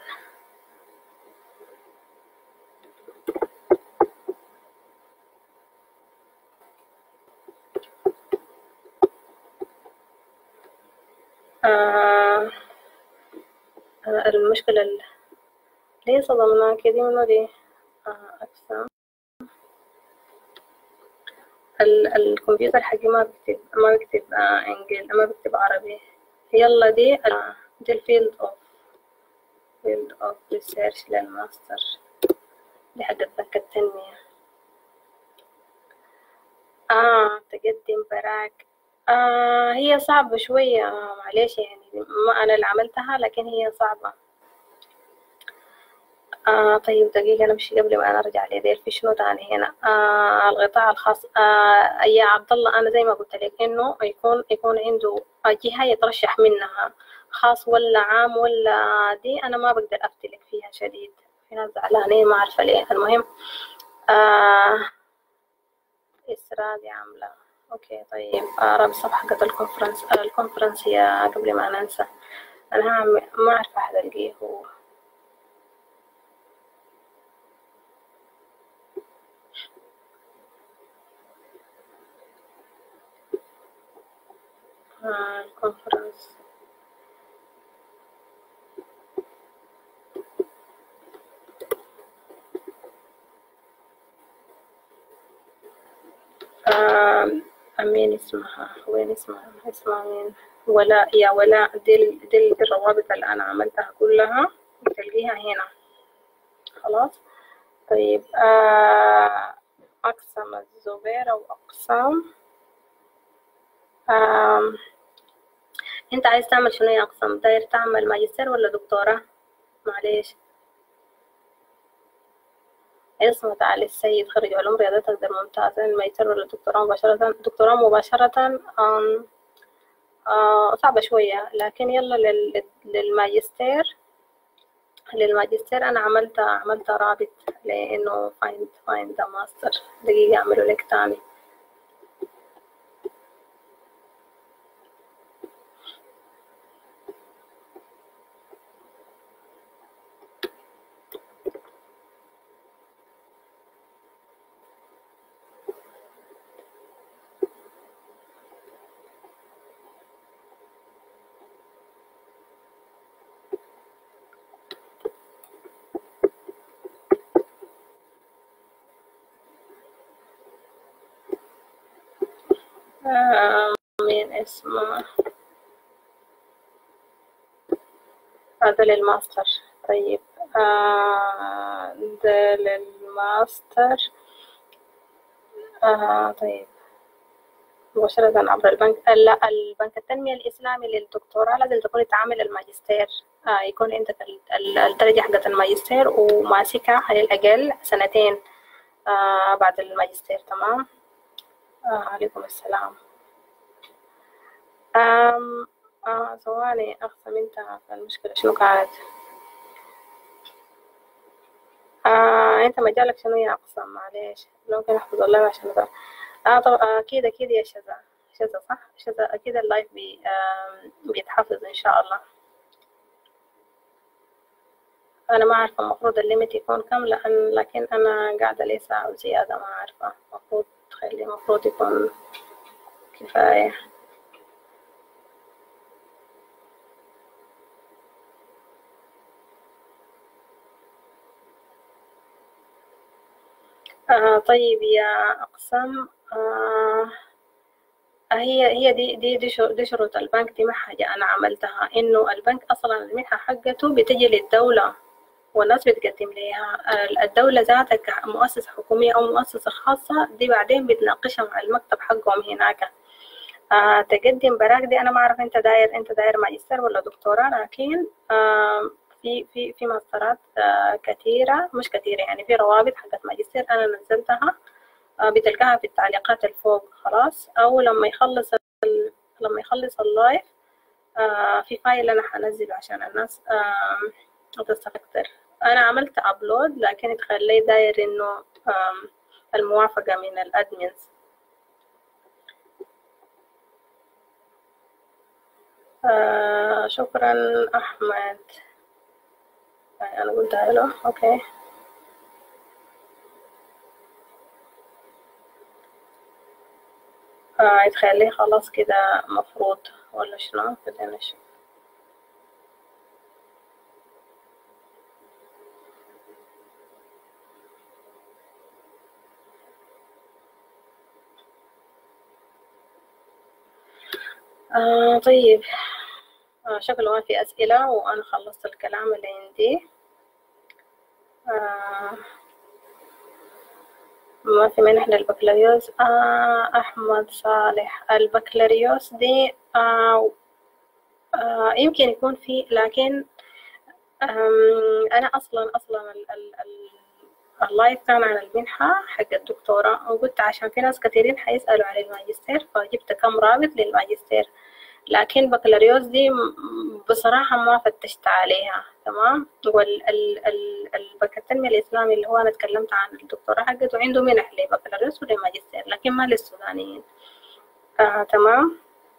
آه المشكلة اللي ليه صدمنا كده منه دي. آه أقسام الكمبيوتر حقي ما بكتب ما بكتب آه انجل ما بكتب عربي. يلا دي آه دي الفيلد اوف فيلد اوف ريسيرش للماستر دي حقت بنك التنمية. اه تقدم براك. آه هي صعبة شوية آه معلش يعني ما أنا اللي عملتها، لكن هي صعبة. آه طيب دقيقة نمشي قبل ما أنا أرجع لدير في شنو تاني هنا. آه القطاع الخاص. آه يا عبد الله أنا زي ما قلت لك إنه يكون يكون عنده جهة يترشح منها، خاص ولا عام ولا دي أنا ما بقدر أفتلك فيها شديد. في ناس زعلانين ما عارفة ليه. المهم آه إسراء دي عاملة اوكي. طيب اقرا الصفحة حقت الكونفرنس. الكونفرنس هي قبل ما ننسى انا هعمل ما اعرف احد القيه هو آه الكونفرنس. آه مين اسمها وين اسمها اسمها مين ولاء يا ولاء. دي, دي الروابط اللي انا عملتها كلها بتلقيها هنا. خلاص. طيب آه أقسم الزبير أو أقسام. آه أنت عايز تعمل شنو يا أقسم؟ داير تعمل ماجستير ولا دكتوراه؟ معليش. اسمه تعالي السيد خريج علوم رياضيات تقدر ممتازة. الماجستير ولا الدكتوراه مباشرة؟ دكتوراه مباشرة آم آه صعبة شوية، لكن يلا لل... للماجستير للماجستير أنا عملت عملت رابط لأنه find find the master. دقيقة أعمله لك تاني. آه مين اسمه هذا للماستر. طيب آه ده للماستر. آه طيب مباشرة عبر البنك. لا، البنك التنمية الإسلامي للدكتوراه لازم تكون تعامل الماجستير. آه يكون عندك الدرجة حقت الماجستير وماسكها على الأقل سنتين آه بعد الماجستير. تمام. آه عليكم السلام. آم آه ثواني أقسم أنت المشكلة شنو كانت؟ آه أنت مجالك شنو يا أقسم؟ معلش ممكن أحفظ الله عشان ده. اه طبعا اكيد اكيد يا شذا. شذا صح. شذا اكيد اللايف بي بيتحفظ ان شاء الله. انا ما عارفه المفروض الليميت يكون كم، لان لكن انا قاعده لي ساعه وزياده ما عارفه. المفروض تخلي المفروض يكون كفايه. آه طيب يا اقسم. آه هي هي دي دي دي, شو دي شروط البنك. دي ما حاجه انا عملتها، انه البنك اصلا المنحه حقته بتجي للدوله والناس بتقدم لها. الدولة ذاتها كمؤسسة حكومية أو مؤسسة خاصة دي بعدين بتناقشها مع المكتب حقهم هناك. آه تقدم براك دي. أنا ما أعرف أنت داير أنت داير ماجستير ولا دكتوراه، لكن آه في في في ماسترات آه كثيرة، مش كثيرة يعني، في روابط حقت ماجستير أنا نزلتها. آه بتلقاها في التعليقات الفوق خلاص. أو لما يخلص لما يخلص اللايف آه في فايل أنا حنزله عشان الناس آه تستفكر. أنا عملت أبلود لكن اتخلي داير إنه الموافقة من الأدمنز. آه شكرا أحمد. أنا قلت له أوكي. آه يتخلي خلاص كده مفروض ولا شنو كده نشوف. آه طيب آه شكله ما في أسئلة وأنا خلصت الكلام اللي عندي. آه ما في منح للبكالوريوس. آه أحمد صالح، البكالوريوس دي آه آه يمكن يكون في، لكن أنا أصلا أصلا ال ال ال اللايف كان عن المنحة حق الدكتوراه، وقلت عشان في ناس كثيرين حيسألوا على الماجستير فجبت كم رابط للماجستير. لكن بكالوريوس دي بصراحة ما فتشت عليها. تمام. والبنك التنمية الإسلامي اللي هو أنا تكلمت عن الدكتوراه حقته عنده منح لبكالوريوس ولماجستير، لكن ما للسودانيين. آه تمام.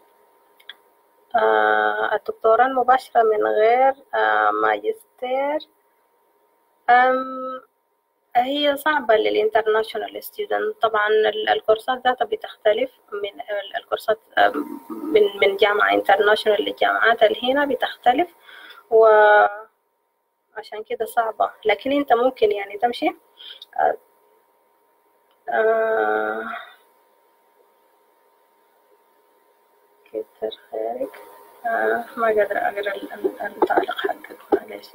آه الدكتوراه المباشرة من غير آه ماجستير أم هي صعبة للإنترناشونال ستودنت. طبعا الكورسات ذاتها بتختلف من الكورسات من من جامعة انترناشونال للجامعات اللي هنا بتختلف، وعشان كده صعبة. لكن انت ممكن يعني تمشي. آه آه كتر خيرك. آه ما قادرة أقرأ التعليق حقك معلش.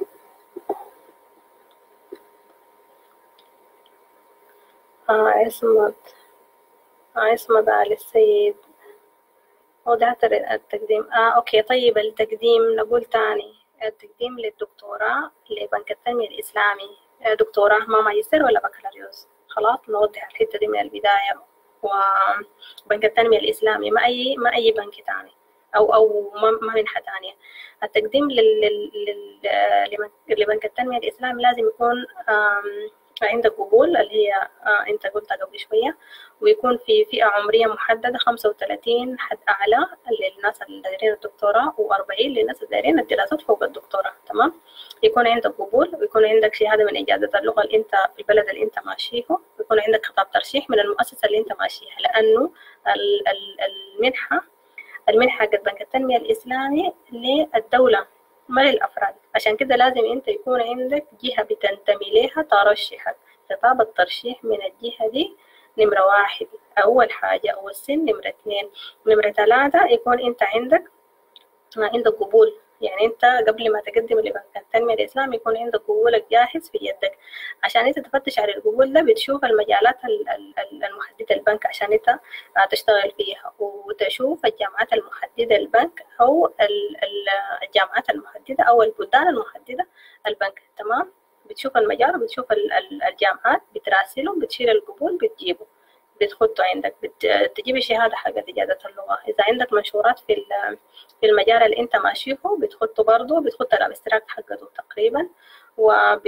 آه عصمت آه عصمت آل السيد. وده التقديم. آه أوكي طيب التقديم نقول تاني. التقديم للدكتوراه لبنك التنمية الإسلامي دكتوراه ما ماجستير ولا بكالوريوس. خلاص نوضح الحتة دي من البداية. وبنك التنمية الإسلامي ما أي ما أي بنك تاني أو أو ما منحة تانية. التقديم لل لل لبنك التنمية الإسلامي لازم يكون عندك قبول اللي هي آه انت قلتها قبل شويه، ويكون في فئه عمريه محدده خمسة وثلاثين حد اعلى للناس اللي دايرين الدكتوراه وأربعين للناس اللي دايرين الدراسات فوق الدكتوراه. تمام. يكون عندك قبول ويكون عندك شهاده من اجازه اللغه اللي انت في البلد اللي انت ماشيه، ويكون عندك خطاب ترشيح من المؤسسه اللي انت ماشيها، لانه المنحه المنحه حق بنك التنميه الاسلامي للدوله ما للأفراد. عشان كده لازم أنت يكون عندك جهة بتنتمي لها ترشحك. خطاب الترشيح من الجهة دي نمرة واحد أول حاجة، أو السن نمرة اثنين. نمرة ثلاثة يكون أنت عندك عندك قبول يعني انت قبل ما تقدم لبنك التنمية الإسلامي يكون عندك قبولك جاهز في يدك. عشان انت تفتش على القبول ده بتشوف المجالات المحددة البنك عشان انت تشتغل فيها، وتشوف الجامعات المحددة البنك أو الجامعات المحددة أو البلدان المحددة البنك. تمام. بتشوف المجال وبتشوف الجامعات، بتراسلهم، بتشيل القبول، بتجيبه، بتخطه عندك، بتجيب الشهادة حقت إجازة اللغة. إذا عندك منشورات في في المجال اللي أنت ماشيه بتخطه برضه، بتخط الابستراكت حقته تقريبا، وب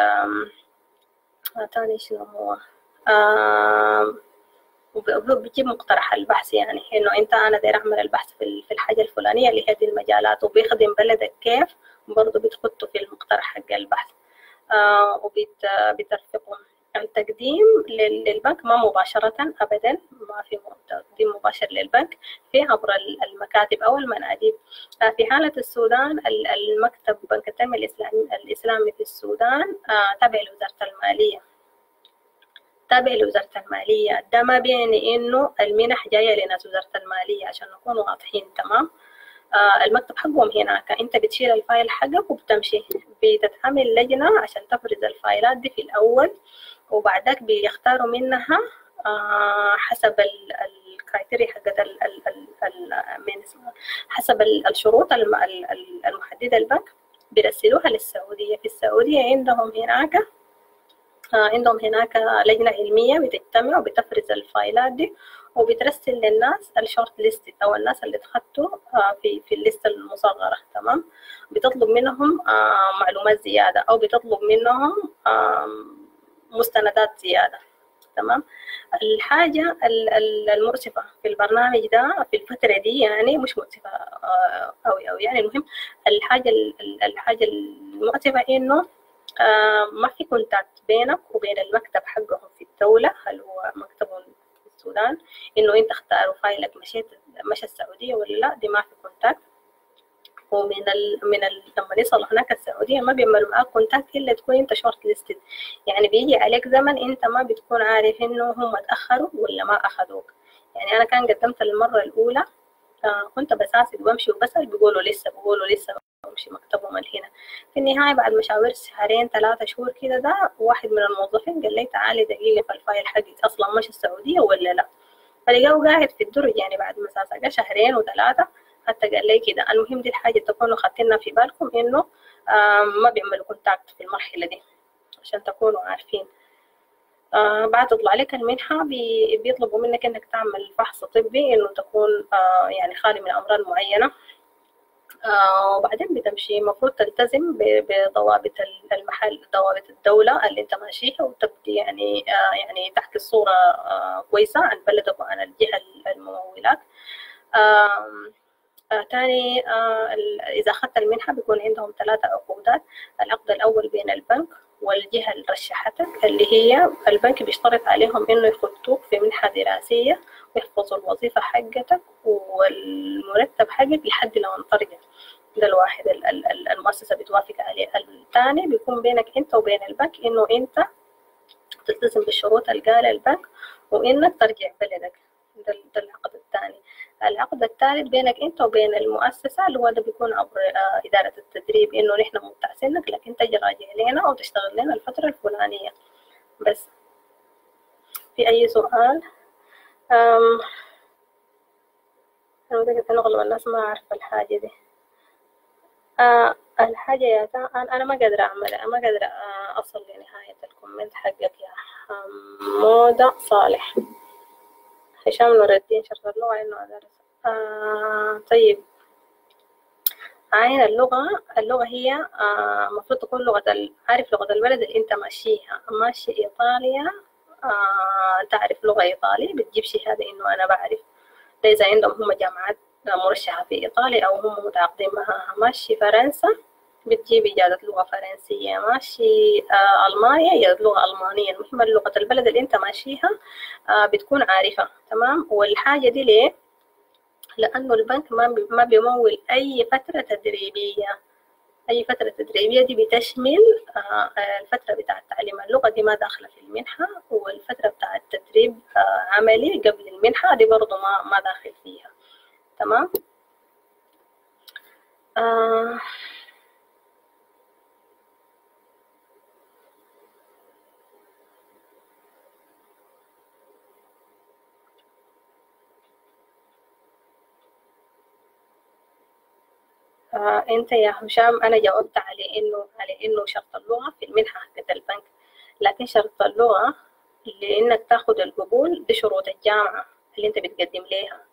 تاني شنو هو وبتجيب مقترح البحث، يعني إنه أنت أنا داير أعمل البحث في في الحاجة الفلانية اللي هي دي المجالات، وبيخدم بلدك كيف، برضه بتخطه في المقترح حق البحث. آه وبترفقهم. التقديم للبنك ما مباشرة أبدا، ما في تقديم مباشر للبنك، في عبر المكاتب أو المناديب. آه في حالة السودان المكتب بنك التنمية الإسلامي الإسلامي في السودان آه تابع لوزارة المالية، تابع لوزارة المالية. ده ما بيعني إنه المنح جاية لناس وزارة المالية عشان نكون واضحين. تمام. آه المكتب حقهم هناك، انت بتشيل الفايل حقك وبتمشي، بتتعمل لجنة عشان تفرز الفايلات دي في الأول، وبعدك بيختاروا منها آه حسب الكرايتيريا حقت حسب الشروط المحددة البنك، بيرسلوها للسعودية. في السعودية عندهم هناك آه عندهم هناك لجنة علمية بتجتمع وبتفرز الفايلات دي، وبترسل للناس الشورت ليست او الناس اللي اتخطوا في في الليسته المصغره. تمام. بتطلب منهم معلومات زياده او بتطلب منهم مستندات زياده. تمام. الحاجه المؤسفه في البرنامج ده في الفتره دي، يعني مش مؤسفه قوي او يعني المهم الحاجه الحاجه المؤسفه انه ما في كونتاكت بينك وبين المكتب حقهم في الدوله، هل هو مكتبهم السودان، انه انت اختاروا فايلك مشيت مشى السعوديه ولا لا، دي ما في كونتاكت. ومن ال من ال لما يصلوا هناك السعوديه ما بيعملوا معاك كونتاكت الا تكون انت شورت ليستد، يعني بيجي عليك زمن انت ما بتكون عارف انه هم اتاخروا ولا ما اخذوك. يعني انا كان قدمت المره الاولى آه كنت بساسد وامشي وبسال، بيقولوا لسه بيقولوا لسه بمشي مكتبهم من هنا. في النهايه بعد ما شاورت شهرين ثلاثه شهور كده، ده واحد من الموظفين قال لي تعالي دقيقه في الفايل حقي اصلا مش السعوديه ولا لا، فلقاه قاعد في الدرج يعني بعد ما ساسق شهرين وثلاثه حتى قال لي كده. المهم دي الحاجه تكونوا خدتنا في بالكم انه ما بيعملوا كونتاكت في المرحله دي عشان تكونوا عارفين. آه بعد تطلع لك المنحة بي بيطلبوا منك انك تعمل فحص طبي انه تكون آه يعني خالي من امراض معينة، آه وبعدين بتمشي المفروض تلتزم بضوابط المحل، ضوابط الدولة اللي انت ماشيها، وتبدي يعني آه يعني تحكي الصورة آه كويسة عن بلدك وعن الجهة الممولة. آه آه تاني آه إذا أخذت المنحة بيكون عندهم ثلاثة عقودات. العقد الأول بين البنك والجهة اللي رشحتك، اللي هي البنك بيشترط عليهم إنه يخطوك في منحة دراسية ويحفظوا الوظيفة حقتك والمرتب حقك لحد لما ترجع. ده الواحد المؤسسة بتوافق عليه. الثاني بيكون بينك أنت وبين البنك إنه أنت تلتزم بالشروط اللي قالها البنك وإنك ترجع بلدك. ده, ده العقد الثاني. العقد الثالث بينك انت وبين المؤسسه اللي هو ده بيكون عبر اداره التدريب، انه نحن ممتعسينك لكن تجي راجع لنا وتشتغل لنا الفتره الفلانيه. بس في اي سؤال؟ امم انا متاكده انه اغلب الناس ما عارفه الحاجه دي. آه الحاجه يا تا انا ما قادره اعملها، ما قادره اصل لنهايه الكومنت حقك يا موضة صالح. هشام نور الدين شرط اللغه انه ادرس. آه طيب عين اللغة. اللغة هي المفروض آه تكون لغة عارف لغة البلد اللي انت ماشيها. ماشي ايطاليا آه تعرف لغة ايطالي بتجيب شهادة انه انا بعرف. ده اذا عندهم هم جامعات مرشحة في ايطاليا او هم متعاقدين معها. ماشي فرنسا بتجيب اجازة لغة فرنسية. ماشي آه المانيا اجازة لغة المانية. المهم لغة البلد اللي انت ماشيها آه بتكون عارفة. تمام. والحاجة دي ليه؟ لأنه البنك ما بيمول أي فترة تدريبية. أي فترة تدريبية دي بتشمل الفترة بتاعة تعليم اللغة دي ما داخلة في المنحة، والفترة بتاعة تدريب عملي قبل المنحة دي برضو ما ما داخل فيها. تمام. آه آه انت يا هشام، انا جاوبت على انه على انه شرط اللغة في المنحة حقت البنك، لكن شرط اللغة لانك تاخد القبول دي شروط الجامعة اللي انت بتقدم ليها.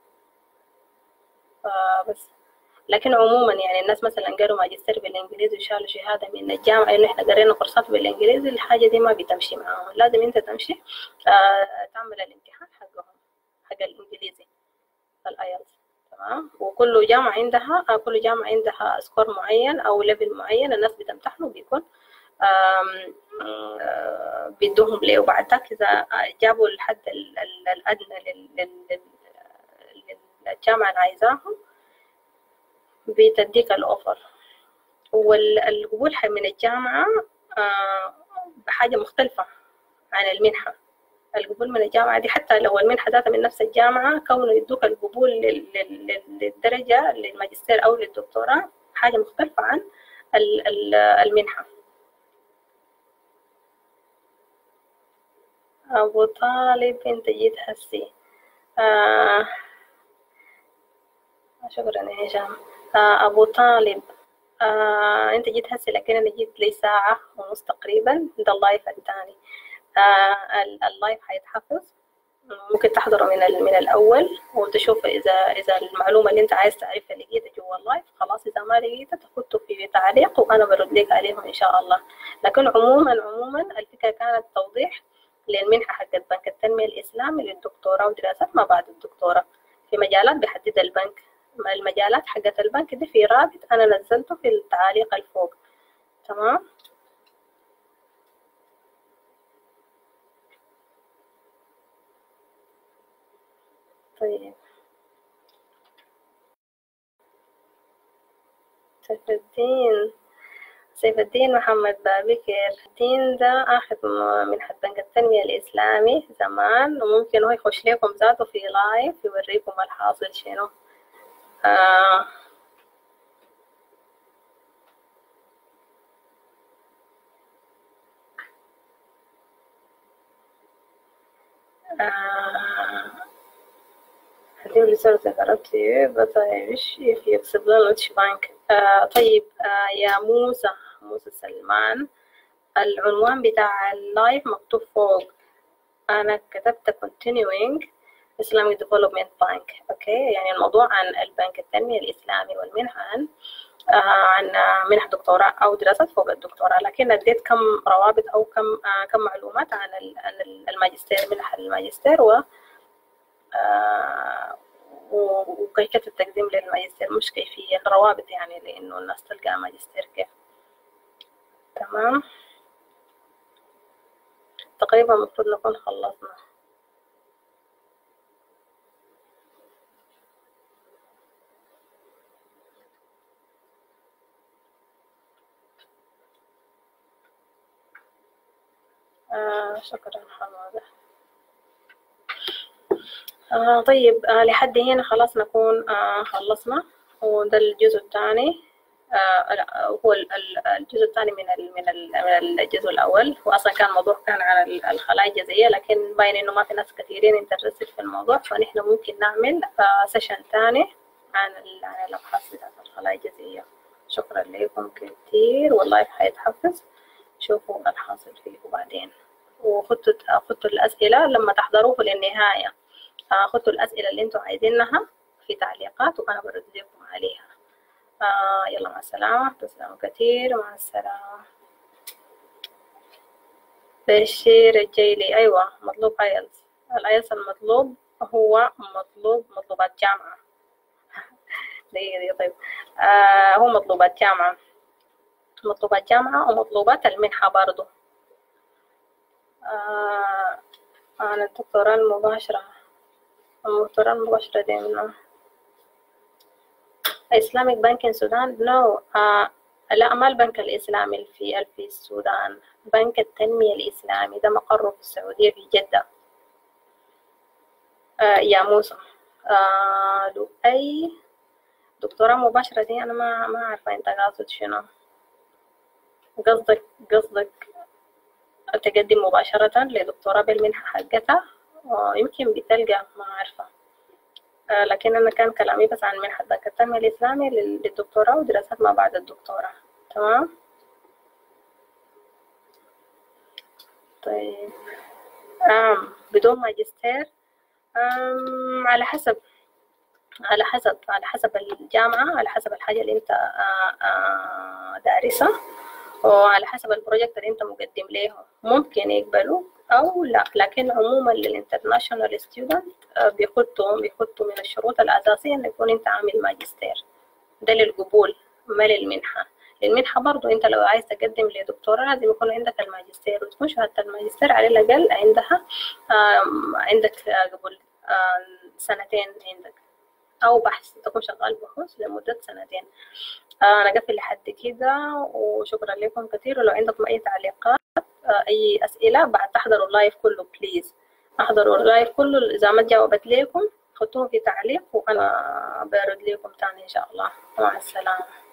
فبس. لكن عموما يعني الناس مثلا قالوا ماجستير بالانجليزي وشالوا شهاده من الجامعه انه احنا قرينا كورسات بالانجليزي، الحاجه دي ما بتمشي معاهم، لازم انت تمشي آه تعمل الامتحان حقهم حق الانجليزي الايلتس. تمام. وكل جامعه عندها آه كل جامعه عندها سكور معين او ليفل معين الناس بتمتحنه بيكون آم، آه، بيدوهم ليه، وبعد ذاك اذا جابوا الحد ال- ال- الادنى لل- لل- لل- للجامعه اللي عايزاهم بتديك الأوفر. والقبول من الجامعة آه، بحاجة مختلفة عن المنحة. القبول من الجامعة دي حتى لو المنحة ذاتها من نفس الجامعة، كونه يدوك القبول لل- لل- للدرجة للماجستير أو للدكتوراه حاجة مختلفة عن ال- ال- المنحة. أبو طالب أنت جيت هسي. آه شكرا يا هشام. آه أبو طالب، آه أنت جيت هسي لكن أنا جيت لي ساعة ونص تقريبا، ده اللايف الثاني. آه ال- اللايف هيتحفظ، ممكن تحضره من ال- من الأول وتشوف إذا إذا المعلومة اللي أنت عايز تعرفها لقيتها جوا اللايف خلاص، إذا ما لقيتها تحطه في تعليق وأنا برد لك عليهم إن شاء الله. لكن عموما عموما الفكرة كانت توضيح للمنحة حقت بنك التنمية الإسلامي للدكتوراه ودراسات ما بعد الدكتوراه في مجالات بيحددها البنك. المجالات حقت البنك دي في رابط أنا نزلته في التعليق الفوق. تمام. طيب، سيف الدين سيف الدين محمد بابكر. الدين ده أخذ منحة بنك التنمية الإسلامي زمان، وممكن هو يخش لكم ذاته في لايف يوريكم الحاصل شنو. آه آه هديه رسالة ذكرتي بطيش في اكسبلانش بانك. آه طيب، آه يا موسى موسى سلمان، العنوان بتاع اللايف مكتوب فوق. أنا كتبت continuing Islamic Development Bank. أوكي، يعني الموضوع عن البنك التنمية الإسلامي، والمنحة عن آه عن منح دكتوراه أو دراسات فوق الدكتوراه. لكن اديت كم روابط أو كم آه كم معلومات عن عن الماجستير، منح الماجستير و آه وكيفية التقديم للماجستير، مش كيفية روابط يعني لأنه الناس تلقى ماجستير كيف. تمام. تقريبا المفروض نكون خلصنا. آه شكرا حمادة. آه طيب، آه لحد هنا خلاص نكون آه خلصنا، وده الجزء الثاني. آه لا، هو الجزء الثاني من ال من ال من الجزء الأول. وأصلا كان الموضوع كان عن الخلايا الجذعية، لكن باين إنه ما في ناس كثيرين انترست في الموضوع، فنحن ممكن نعمل آه سيشن ثاني عن عن الأبحاث بتاعت الخلايا الجذعية. شكرا لكم كثير، والله حيتحفز. شوفوا الحاصل فيه بعدين، وخدوا خدوا الأسئلة لما تحضروه للنهاية. خدوا الأسئلة اللي انتوا عايزينها في تعليقات وأنا برد لكم عليها. آه يلا، مع السلامة، تسلموا كتير، مع السلامة. بشير الجيلي، أيوة مطلوب آيلتس. الآيلتس المطلوب هو مطلوب مطلوبات جامعة. دقيقة دقيقة طيب. آه هو مطلوبات جامعة، مطلوبات جامعة ومطلوبات المنحة برضو. آه أنا الدكتوراه المباشرة الدكتوراه المباشرة دي منه Islamic Bank in Sudan. no آه لا، ما البنك الإسلامي في في السودان، بنك التنمية الإسلامي ده مقره في السعودية في جدة. آه يا موسى، آه لو أي دكتوراه مباشرة دي أنا ما ما عارفة أنت قاصد شنو. قصدك قصدك تقدم مباشرة لدكتوراه بالمنحة حقتها، آه يمكن بتلقى، ما عارفة. آه، لكن أنا كان كلامي بس عن منحة ذاك التنمية الإسلامي لل- للدكتوراه ودراسات ما بعد الدكتوراه. تمام. طيب. آم بدون ماجستير، آم على حسب على حسب على حسب الجامعة، على حسب الحاجة اللي أنت آه، آه، دارسها، وعلى حسب البروجكت اللي أنت مقدم له ممكن يقبلوا أو لا. لكن عموما للانترناشونال ستودنت بيخطوا بيخطوا من الشروط الأساسية إن يكون أنت عامل ماجستير، ده للقبول ما للمنحة. للمنحة برضو أنت لو عايز تقدم لدكتوراه لازم يكون عندك الماجستير، وتكون شهادة الماجستير على الأقل عندها آم، عندك قبل آم، سنتين عندك، أو بحث تكون شغال بحوث لمدة سنتين. آه، أنا قفل لحد كده، وشكرا لكم كثير. ولو عندكم أي تعليقات آه، أي أسئلة بعد تحضروا اللايف كله بليز، احضروا اللايف كله، إذا ما جاوبت لكم حطوهم في تعليق وأنا برد لكم تاني إن شاء الله. مع السلامة.